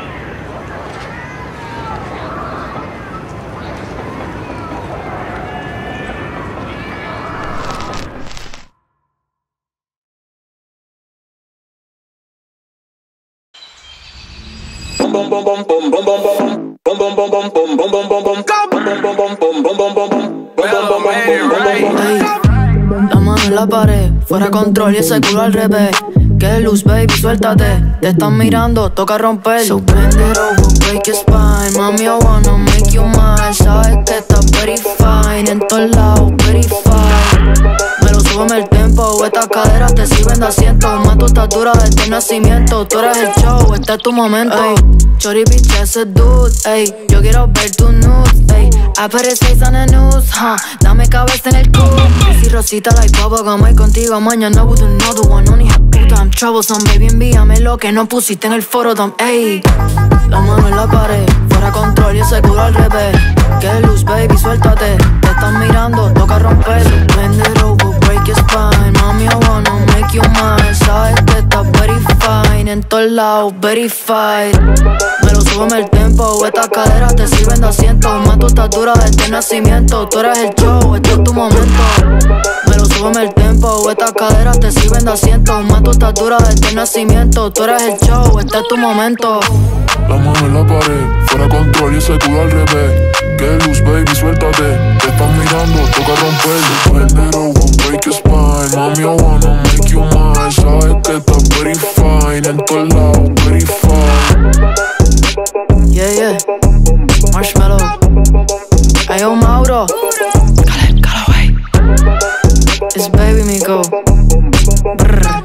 La mano en la pared, fuera control y ese culo al revés. Que luz, baby, suéltate. Te están mirando, toca romper. So bend it over, break your spine. Mami, I wanna make you mine. Sabes que estás very fine, en todos lados, very fine. Me lo súbeme el tempo, estas caderas te sirven de asiento. Más tu estatura desde el nacimiento. Tú eres el show, este es tu momento. Chori, bitch, ese dude, ey. Yo quiero ver tu nude, ey. I put it face on the news, dame cabeza en el culo. Si Rosita like bubblegum, y contigo mañana with another one. No, hija puta, I'm troublesome, baby, envíame lo que no pusiste en el foro, ey. La mano en la pared, fuera control y ese culo al revés. Que luz, baby, suéltate. Te están mirando, toca romper. Bend it over, break your spine. Mami, I wanna make you mine. Sabes que estás very fine, en todos lados, verified. Me lo súbeme el tempo, estas caderas te sirven de asiento. Más tu estatura desde el nacimiento. Tú eres el show, este es tu momento. Me lo súbeme el tempo. Estas caderas te sirven de asiento. Más tú estás dura desde nacimiento. Tú eres el show, este es tu momento. La mano en la pared, fuera control y ese culo al revés. Que luz, baby, suéltate. Te están mirando, toca romper. El negro won't break your spine. Mami, I wanna make you mine. Sabes que estás very fine. En todos lados, very fine. Yeah, yeah. Marshmallow. Ayo, Mauro. Callaway. It's Baby Miko. Brr.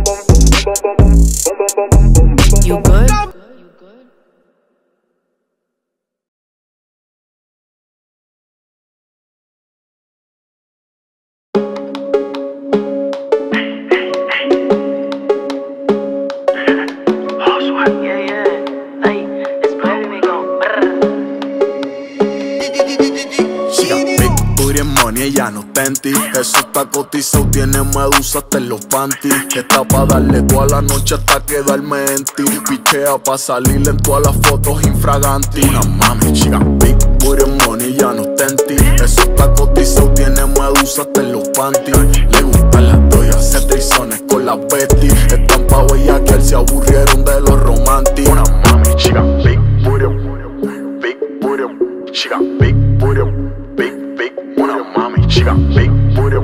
You good? Ella no está en ti, eso está cotizado, tiene medusa hasta en los panties. Está pa' darle toda la noche hasta quedarme en ti. Pichea pa' salir en todas las fotos infraganti. Una mami chica, big booty money, ya no está en ti. Eso está cotizado, tiene medusa hasta en los panties. Le gustan las doyas, hace trizones con las Betty. Están pa' bellaquear, se aburrieron de los romantic. Una mami chica, big booty, chica, big booty. Una mami chica, big booty,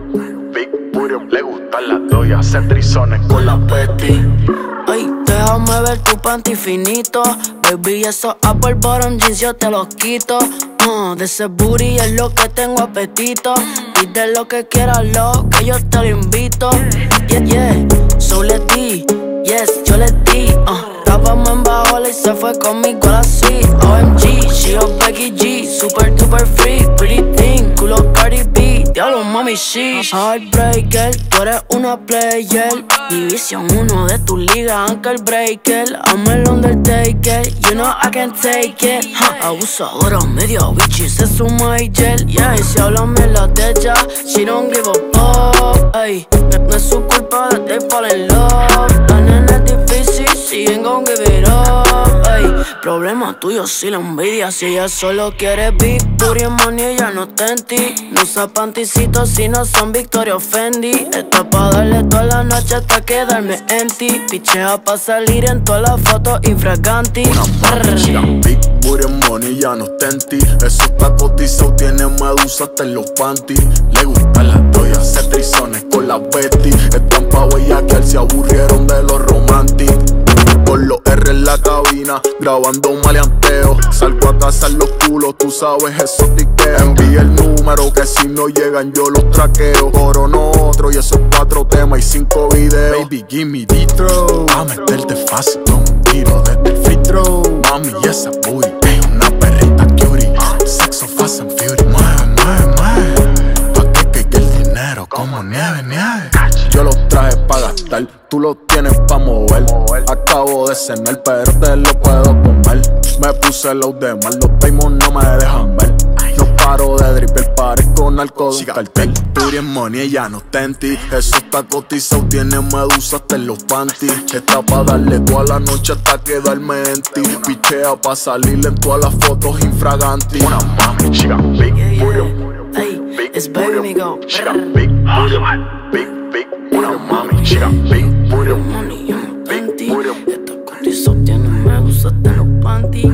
le gustan las doyas, hacer trizones con las Betty. Ay, déjame ver tu panty finito. Baby, esos Apple Bottom jeans yo te los quito. De ese booty es lo que tengo apetito. Pide lo que quieras, lo que yo te lo invito. Yeah, yeah, so let's di. Yes, yo le di. Estábamos en Bajola y se fue conmigo a la suite. OMG, she a Becky G. Super duper free, pretty thing, culo Cardi B. Diablo mami, sheesh. Heartbreaker, tú eres una player. División 1 de tu liga, Ankle Breaker. I'm el Undertaker, you know I can take it. Abusadora, media bitches, es un Michael. Yeah, y si hablan mierda de ella, she don't give a fuck. Ay, no es su culpa that they fall in love. La nena es difícil, she ain't gon' give it up. Ay, problema tuyo si la envidia. Si ella solo quiere big booty money, ella no está en ti. No usa panticitos si no son Victoria o Fendi. Está pa' darle toda la noche hasta quedarme empty. Pichea pa' salir en todas las fotos infraganti. Una mami chica, big booty money, ya no está en ti. Eso está cotizado, tiene medusa hasta en los panties. Le gustan las doyas, hacer trizones con las Betty. Están pa' bellaquear, se aburrieron de los romantic. Con los R en la cabina, grabando un maleanteo. Salgo a cazar los culos, tú sabes, eso tiqueo. Envíe el número que si no llegan yo los traqueo. Corono otro y esos 4 temas y 5 videos. Baby, give me the throw. A meterte fácil con un tiro desde el free throw. Mami, esa booty es una perrita cutie. Sexo fast and fury. Mueve, mueve, mueve. Pa' que caiga el dinero como nieve, nieve. Yo los traje pa' gastar, tú los tienes pa' mover. Acabo de cenar, pero te lo puedo comer. Me puse los demás, los primos no me dejan ver. No paro de dripper, parezco narco de un cartel. Booty money, ella no está en ti. Eso está cotizado, tiene medusa hasta en los panties. Está pa' darle toda la noche hasta quedarme en ti. Pichea pa' salir en todas las fotos infraganti. Una mami chica, big booty. Ay, it's Baby Miko. Chica, big booty, big. Una mami chica, big booty. Money, yo no está en ti. Esta cotizado tiene medusa hasta en los panties.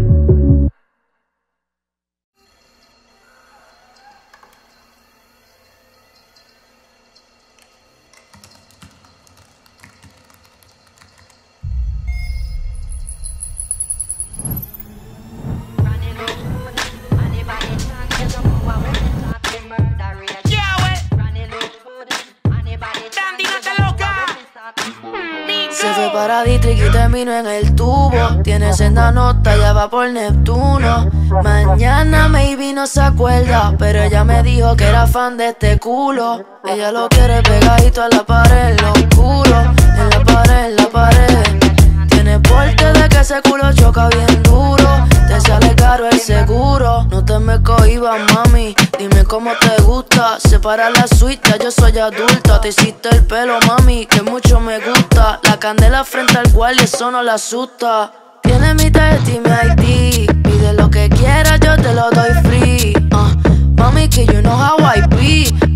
Se fue para Dietrich y terminó en el tubo. Tiene senda nota, ya va por Neptuno. Mañana maybe no se acuerda, pero ella me dijo que era fan de este culo. Ella lo quiere pegadito a la pared, en lo oscuro. En la pared, en la pared. Tiene porte de que ese culo choca bien duro. Te sale caro el seguro. No te me cohibas, mami, dime cómo te gusta. Separa la suite, ya yo soy adulta. Te hiciste el pelo, mami, que mucho me gusta. La candela frente al guardia, eso no la asusta. Tiene mi tarjeta y mi ID. Pide lo que quieras, yo te lo doy free. Mami, que you know how I be.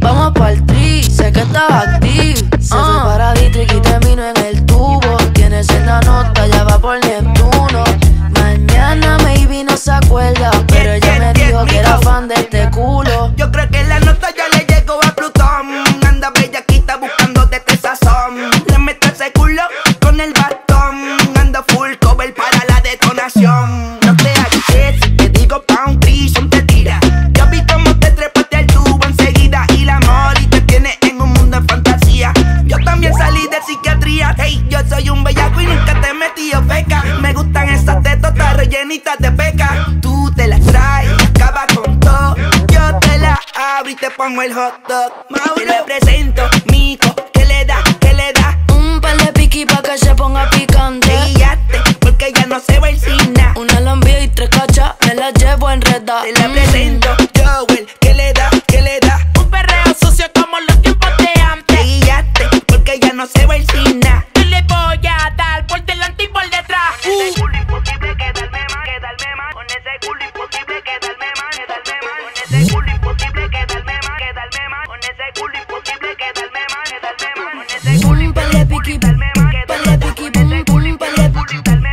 Vamos pa'l tri, sé que estaba activo. Se fue para Dietrich y terminó en el tubo. Tiene senda nota, ya va por Neptuno. Mañana maybe no se acuerda, pero ella me dijo que era fan de este culo. Yo creo que la nota ya le llegó a Plutón. Anda bellaquita buscando de este sazón. Le meto ese culo con el bastón. Anda full cover para la detonación. No te hagas si te digo pa' un trillón te tira. Ya vi cómo te trepaste al tubo enseguida. Y la moli te tiene en un mundo de fantasía. Yo también salí de psiquiatría. Hey, yo soy un bellaco y nunca te he metido feca. Me gustan esas tetotas rellenitas de peca. Tú te las traes, acaba con todo. Yo te la abro y te pongo el hot dog. Te le presento, mico, ¿qué le da? ¿Qué le da? Un par de piqui pa' que se ponga picante. Guíate, porque ya no se va el cine. Una lambía y 3 cachas, me la llevo enredada. Te la presento, Joel, ¿qué le da? ¿Qué le da? Un perreo sucio como los tiempos de antes. Guíate, porque ya no se va el cine. Yo le voy a dar por delante y por detrás. Ese culo imposible quedarme más, quedarme más. Con ese culo imposible quedarme más, quedarme más. Con ese culo imposible quedarme más, quedarme más. Con ese culo imposible quedarme más, quedarme más. Con ese culo imposible quedarme más, quedarme más. Con ese culo imposible quedarme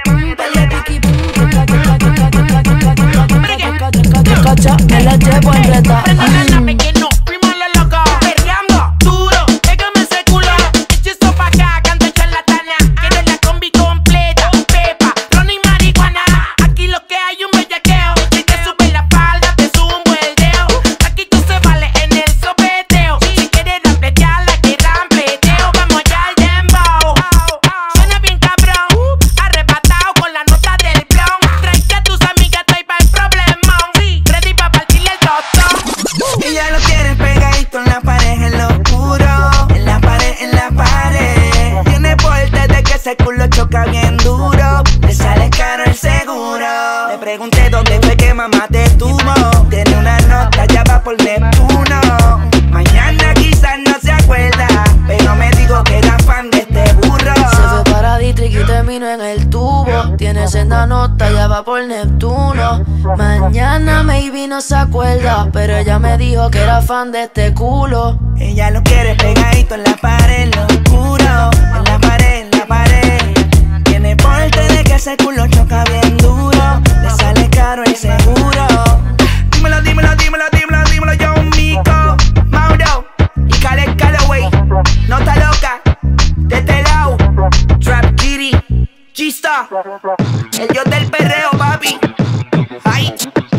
más, Cacha, me la llevo enredada. Prende la nave que no, fuimos los locos. Perreando, duro, pégame ese culo. Hechizo pa' acá, canto charlatana. Quiero la combi completa, pepa, ron y marihuana. Aquí lo que hay un bellaqueo. Si te sube la falda, te zumbo el dedo. Aquí tú se vale en el sopeteo. Si quieres rampletearla, que rampleteo. Vamos allá al dembow. Suena bien cabrón, arrebatado con la nota del blon. Trae a tus amigas, trae pa'l problemón. Ready pa' partirle el tostón. Ella lo quiere pegadito en la pared, en lo oscuro. En la pared, en la pared. Tiene porte de que ese culo choca bien duro. Le sale caro el seguro. Le pregunté dónde fue que mamá te tuvo. Tiene una nota, ya va por Neptuno. Mañana quizás no se acuerda, pero me dijo que era fan de este burro. Se fue para Dietrich y terminó en el tubo. Tiene senda nota, ya va por Neptuno. Mañana maybe no se acuerda, pero ella me dijo que era fan de este culo. Ella lo quiere pegadito en la pared, en lo oscuro. En la pared, en la pared. Tiene porte de que ese culo choca bien duro. Le sale caro el seguro. Dímelo, dímelo, dímelo, dímelo, dímelo, yo un mico. Mauro y Khaled Calloway. Nota loca, de este lado. Trap Kitty, G-Star. El dios del perreo, papi. Ay,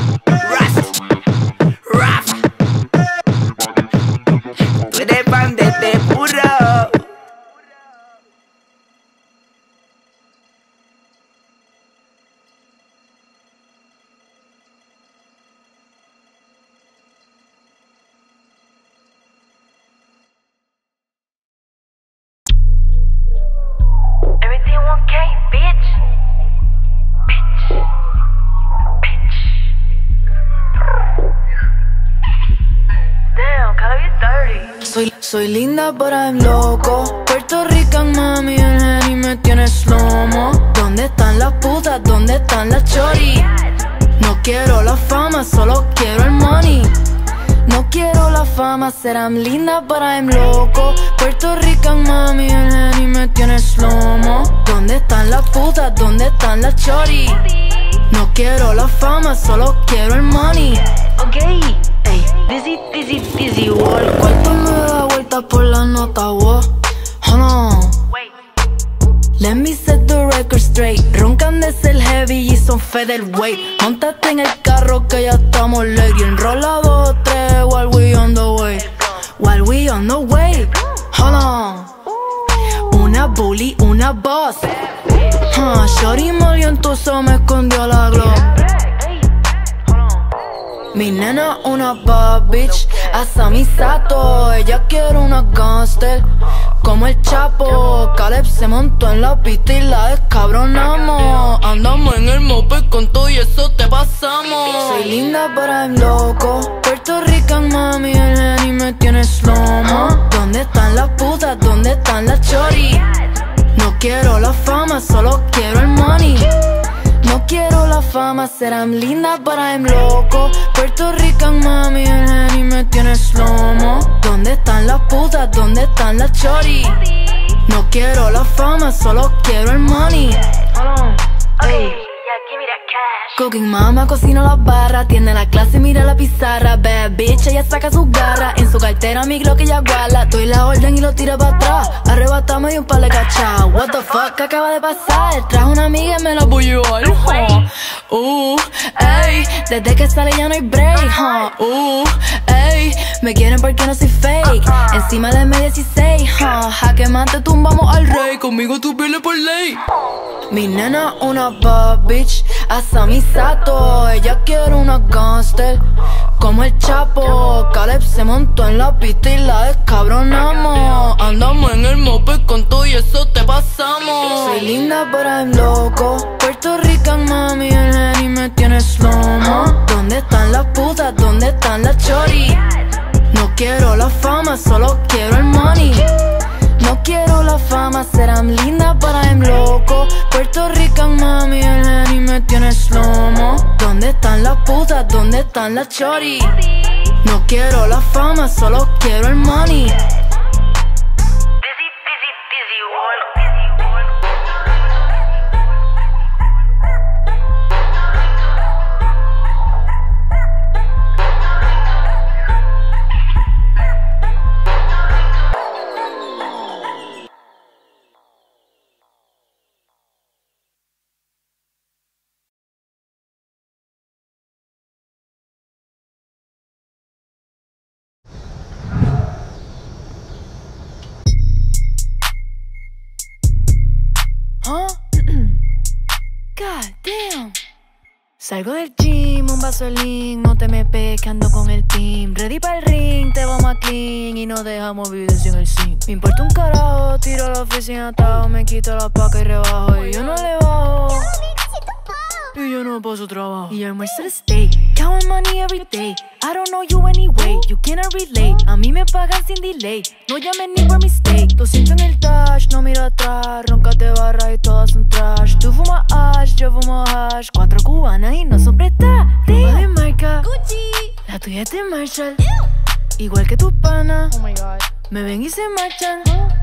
Rafa. Tú eres fan de este burro. Everything 1K, bitch. Damn, gotta be dirty. Soy linda, but I'm loco. Puerto Rican, mami, el Henny me tiene slomo. ¿Dónde están las putas? ¿Dónde están las chori? No quiero la fama, solo quiero el money. No quiero la fama, ser I'm linda, but I'm loco. Puerto Rican, mami, el Henny me tiene slomo. ¿Dónde están las putas? ¿Dónde están las chori? No quiero la fama, solo quiero el money. Ok, ey, dizzy, wow. El cuarto me da vueltas por la nota, wow. Oh no. Let me set the record straight. Roncan de ser heavy y son featherweight. Montate en el carro que ya estamos late. Y enrola 2 o 3 while we on the way. While we on the way. Hold on. Una bully, una boss. Shorty molientosa me escondió la glow. Mi nena una bad bitch, Asami Sato. Ella quiere una gangster como el Chapo. Caleb se montó en la pista y la descabronamos. Andamos en el moped con todo y eso te pasamos. Soy linda but I'm loco. Puerto Rican, mami, el Henny me tiene slomo. ¿Dónde están las putas? ¿Dónde están las chori? No quiero la fama, solo quiero el money. No quiero la fama, serán lindas, but I'm loco. Puerto Rican mami, el Henny me tiene slow-mo. ¿Dónde están las putas? ¿Dónde están las choris? No quiero la fama, solo quiero el money. Cooking mama cocina las barras, tiene la clase, mira la pizarra. Bad bitch, ella saca sus garras. En su cartera mi Glock ella guarda. Doy la orden y lo tira para atrás. Arrebatamos y un par de cachao. What the fuck, ¿qué acaba de pasar? Trajo una amiga y me la voy a llevar. Ey, desde que sale ya no hay break. Ey, me quieren porque no soy fake. Encima de M16, jaque mate, tumbamos al rey. Conmigo tú pierdes por ley. Mi nena una bad bitch, Asami Sato. Ella quiere una gangster como el Chapo. Caleb se montó en la pista y la descabronamos. Andamos en el moped con todo y eso te pasamos. Soy linda pero I'm loco. Puerto Rican mami, el Henny me tiene slow-mo. ¿Dónde están las putas? ¿Dónde están las choris? No quiero la fama, solo quiero el money. No quiero la fama, serán lindas, but I'm loco. Puerto Rican mami, el Henny me tiene slow-mo. ¿Dónde están las putas? ¿Dónde están las choris? No quiero la fama, solo quiero el money. God damn. Salgo del gym, un vaso de lean. No te me pegues que ando con el team. Ready para el ring, te vamos a clean. Y no dejamos evidencia en el zinc. Me importa un carajo, tiro a la oficina atado. Me quito la paca y rebajo. Y yo no le bajo. Y yo no paso trabajo. Y almuerzo el steak, counting money every day. I don't know you anyway, you cannot relate. A mí me pagan sin delay, no llamen ni por mistake. Lo siento en el dash, no miro atrás. Roncas de barra y todas son trash. Tú fumas ash, yo fumo hash. 4 cubanas y no son prestadas. De marca Gucci, la tuya es de Marshall. Igual que tus panas, oh my God, me ven y se marchan.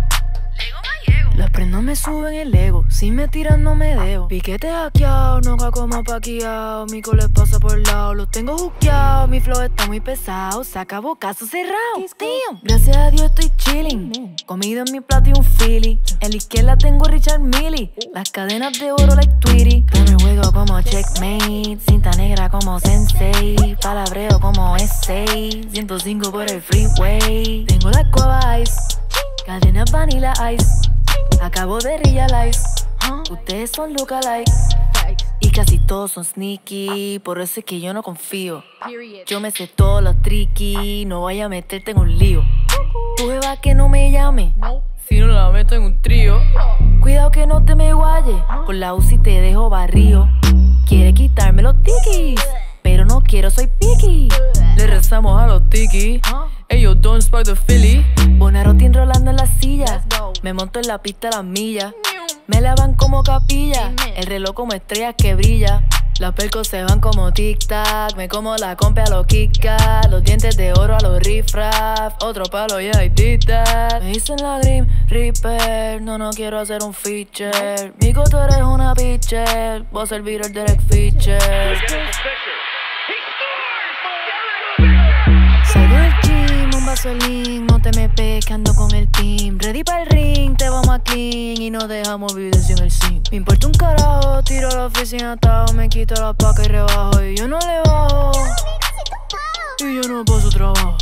Las prendas me suben el ego, si me tiran no me dejo. Piquete hackeado, no como paqueado. Mi cole pasa por lado, los tengo juqueados. Mi flow está muy pesado, se acabó caso cerrado. Damn. Gracias a Dios estoy chilling. Comido en mi plato y un Philly. En la izquierda tengo Richard Mille. Las cadenas de oro like Tweety. Pero el juego como checkmate. Cinta negra como sensei. Palabreo como essay. 105 por el freeway. Tengo la cueva ice, cadena vanilla ice. Acabo de realize, ustedes son lookalike. Y casi todos son sneaky, por eso es que yo no confío. Yo me sé todos los tricky, no vaya a meterte en un lío. Tu jeva que no me llame, si no la meto en un trío. Cuidado que no te me guayes, con la UCI te dejo barrio. Quiere quitarme los tikis, pero no quiero, soy picky. Le rezamos a los tikis, ellos don't spike the Philly. Bonarotti rolando en la silla, me monto en la pista a las millas. Me lavan como capilla, el reloj como estrellas que brilla. Las percos se van como tic-tac, me como la compa a los Kit-Kat. Los dientes de oro a los riff-raff, otro palo, yeah, I did that. Me dicen la Grim Reaper, no quiero hacer un feature. Mico, tú eres una pitcher, voy a servir el Derek Fisher. Salgo del gym, un vaso de lean. No te me pegues que ando con el team. Ready para el ring, te vamos a clean. Y no dejamos evidencia en el zinc. Me importa un carajo, tiro a la oficina atado. Me quito la paca y rebajo. Y yo no le bajo. Y yo no paso trabajo.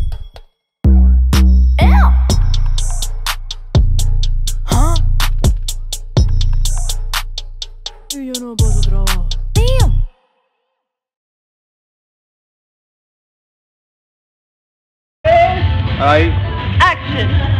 Y yo no paso trabajo. Damn. Ahí. Action.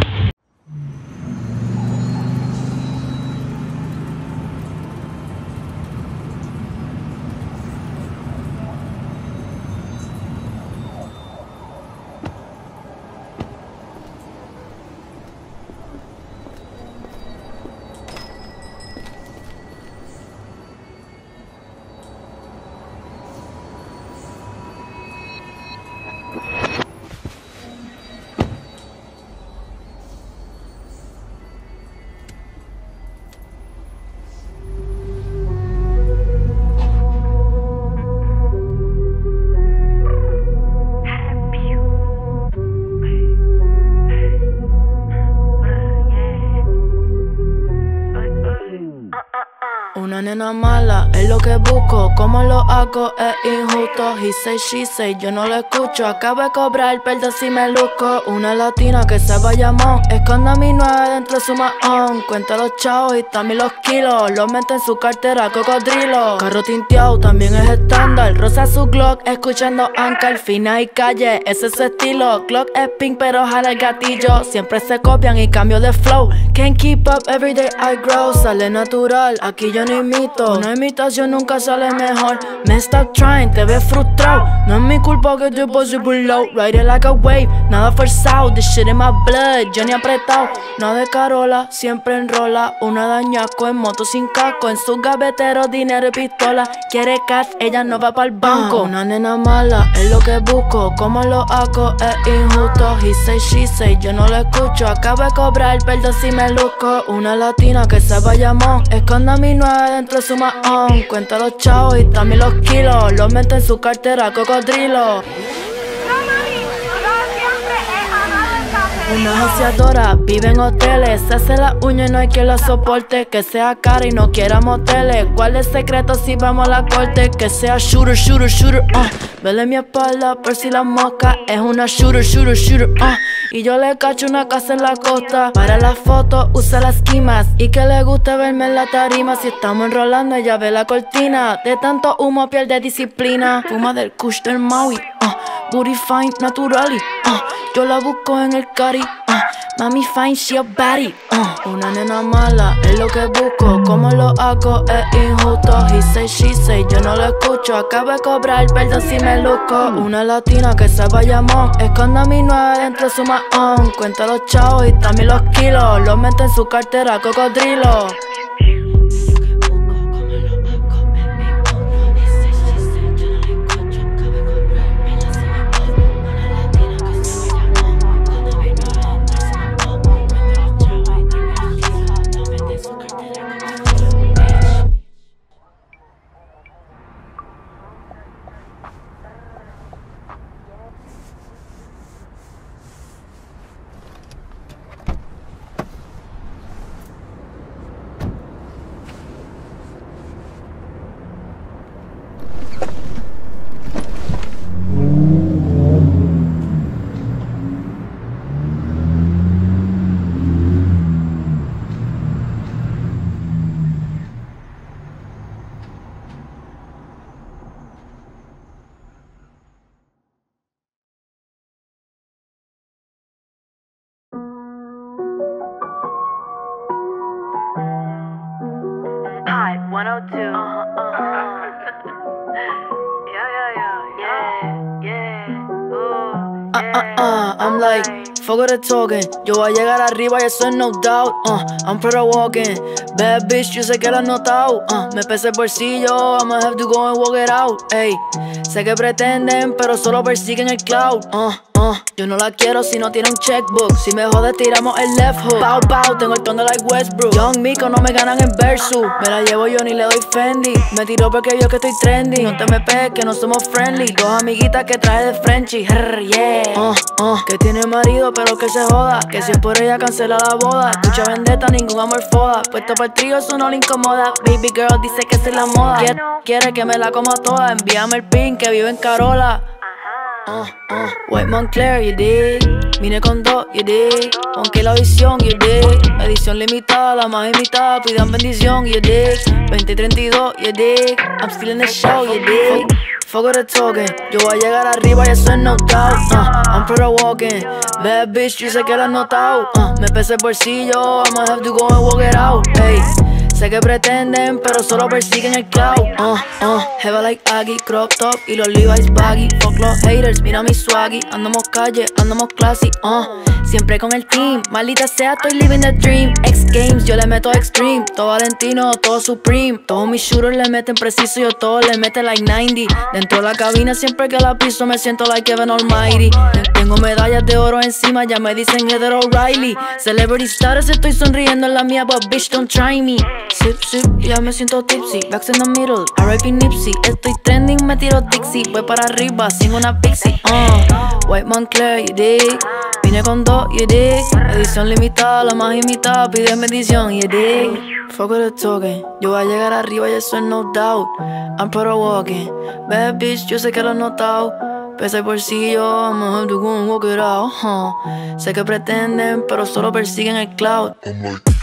nena mala es lo que busco. Como lo hago es injusto. He say, she say, yo no lo escucho. Acabo de cobrar, perdón si me luzco. Una latina que se vaya mon. Esconde a mi 9 dentro de su mahón. Cuenta los chavos y también los kilos. Los mete en su cartera, cocodrilo. Carro tinteado también es estándar. Rosa su Glock, escuchando Anca. Fina y calle, ese es su estilo. Glock es pink pero jala el gatillo. Siempre se copian y cambio de flow. Can't keep up, everyday I grow. Sale natural, aquí yo no imito. Una imitación nunca sale mejor. Me stop trying, te ves frustrado. No es mi culpa que te pase por low. Ride it like a wave, nada forzado. This shit in my blood, yo ni apretado. Nada de Carola, siempre enrola. Una dañaco en moto sin casco. En su gavetero, dinero y pistola. Quiere cash, ella no va pa'l banco. Una nena mala, es lo que busco. Como lo hago es injusto. He say, she say, yo no lo escucho. Acabo de cobrar, perdón si me luzco. Una latina que se vaya mon. Esconde a mi 9 dentro de su mahón. Cuenta los chavos y también los kilos. Los mete en su cartera, cocodrilo. Una joseadora, vive en hoteles. Se hace la uña y no hay quien la soporte. Que sea cara y no quiera moteles. ¿Cuál es el secreto si vamos a la corte? Que sea shooter, shooter, shooter, Vele mi espalda por si la mosca. Es una shooter, shooter, shooter, Y yo le cacho una casa en la costa. Para la foto usa las quimas. Y que le guste verme en la tarima. Si estamos enrolando ella ve la cortina. De tanto humo pierde disciplina. Fuma del kush del Maui, booty fine, naturally, yo la busco en el cari, mami fine, she a baddie, Una nena mala es lo que busco. Como lo hago es injusto. He say, she say, yo no lo escucho. Acabo de cobrar, perdón si me luzco. Una latina que se vaya mon. Esconde a mi 9 dentro de su mahón. Cuenta los chavos y también los kilos. Los mete en su cartera, cocodrilo. Hot 102. I'm like, fuck the talking. Yo voy a llegar arriba y eso es no doubt. I'm proud of walking. Bad bitch, yo sé que la has notado. Me pesa el bolsillo, I'ma have to go and walk it out. Ey, sé que pretenden, pero solo persiguen el cloud. Yo no la quiero si no tiene un checkbook. Si me jode, tiramos el left hook. Pow, pow, tengo el tono like Westbrook. Young Miko no me ganan en versus. Me la llevo yo ni le doy Fendi. Me tiró porque vio que estoy trendy. No te me pegues que no somos friendly. Dos amiguitas que traje de Frenchy. Yeah. Que tiene marido pero que se joda. Que si es por ella cancela la boda. Escucha vendetta, ningún amor foda. Puesto para el trío, eso no le incomoda. Baby girl dice que es la moda. Quiere que me la coma toda. Envíame el pin que vive en Carola. White Montclair, you dig. Vine con dos, you dig. Aunque la visión, you dig. Edición limitada, la más imitada. Pidan bendición, you dig. 2032, you dig. I'm still in the show, you dig. Fuck with the talking. Yo voy a llegar arriba y eso es no doubt. I'm proud of walking. Bad bitch, yo sé que la has notado. Me pesa el bolsillo, I'ma have to go and walk it out. Ey, sé que pretenden, pero solo persiguen el cloud. Jeva like Aggie, crop top y los Levi's baggy. Fuck los haters, mira mi swaggy. Andamos calle, andamos classy, siempre con el team. Maldita sea, estoy living the dream. X Games, yo le meto extreme. Todo Valentino, todo Supreme. Todos mis shooters le meten preciso, yo todo le mete like 90. Dentro de la cabina, siempre que la piso me siento like Kevin Almighty. Tengo medallas de oro encima, ya me dicen Heather O'Reilly. Celebrity status, estoy sonriendo en la mía, but bitch don't try me. Sip, sip, ya me siento tipsy. Backs in the middle, R.I.P. Nipsey. Estoy trending, me tiro Dixie. Voy para arriba, sin una pixie. White Montclair, you dig. Vine con dos, you dig. Edición limitada, la más imitada, pide medición, you dig. Fuck with the talking, yo voy a llegar arriba y eso es no doubt. I'm proud walking, bad bitch, yo sé que lo has notado. Pesa el bolsillo, I'm a tú con walk it out, Sé que pretenden, pero solo persiguen el cloud.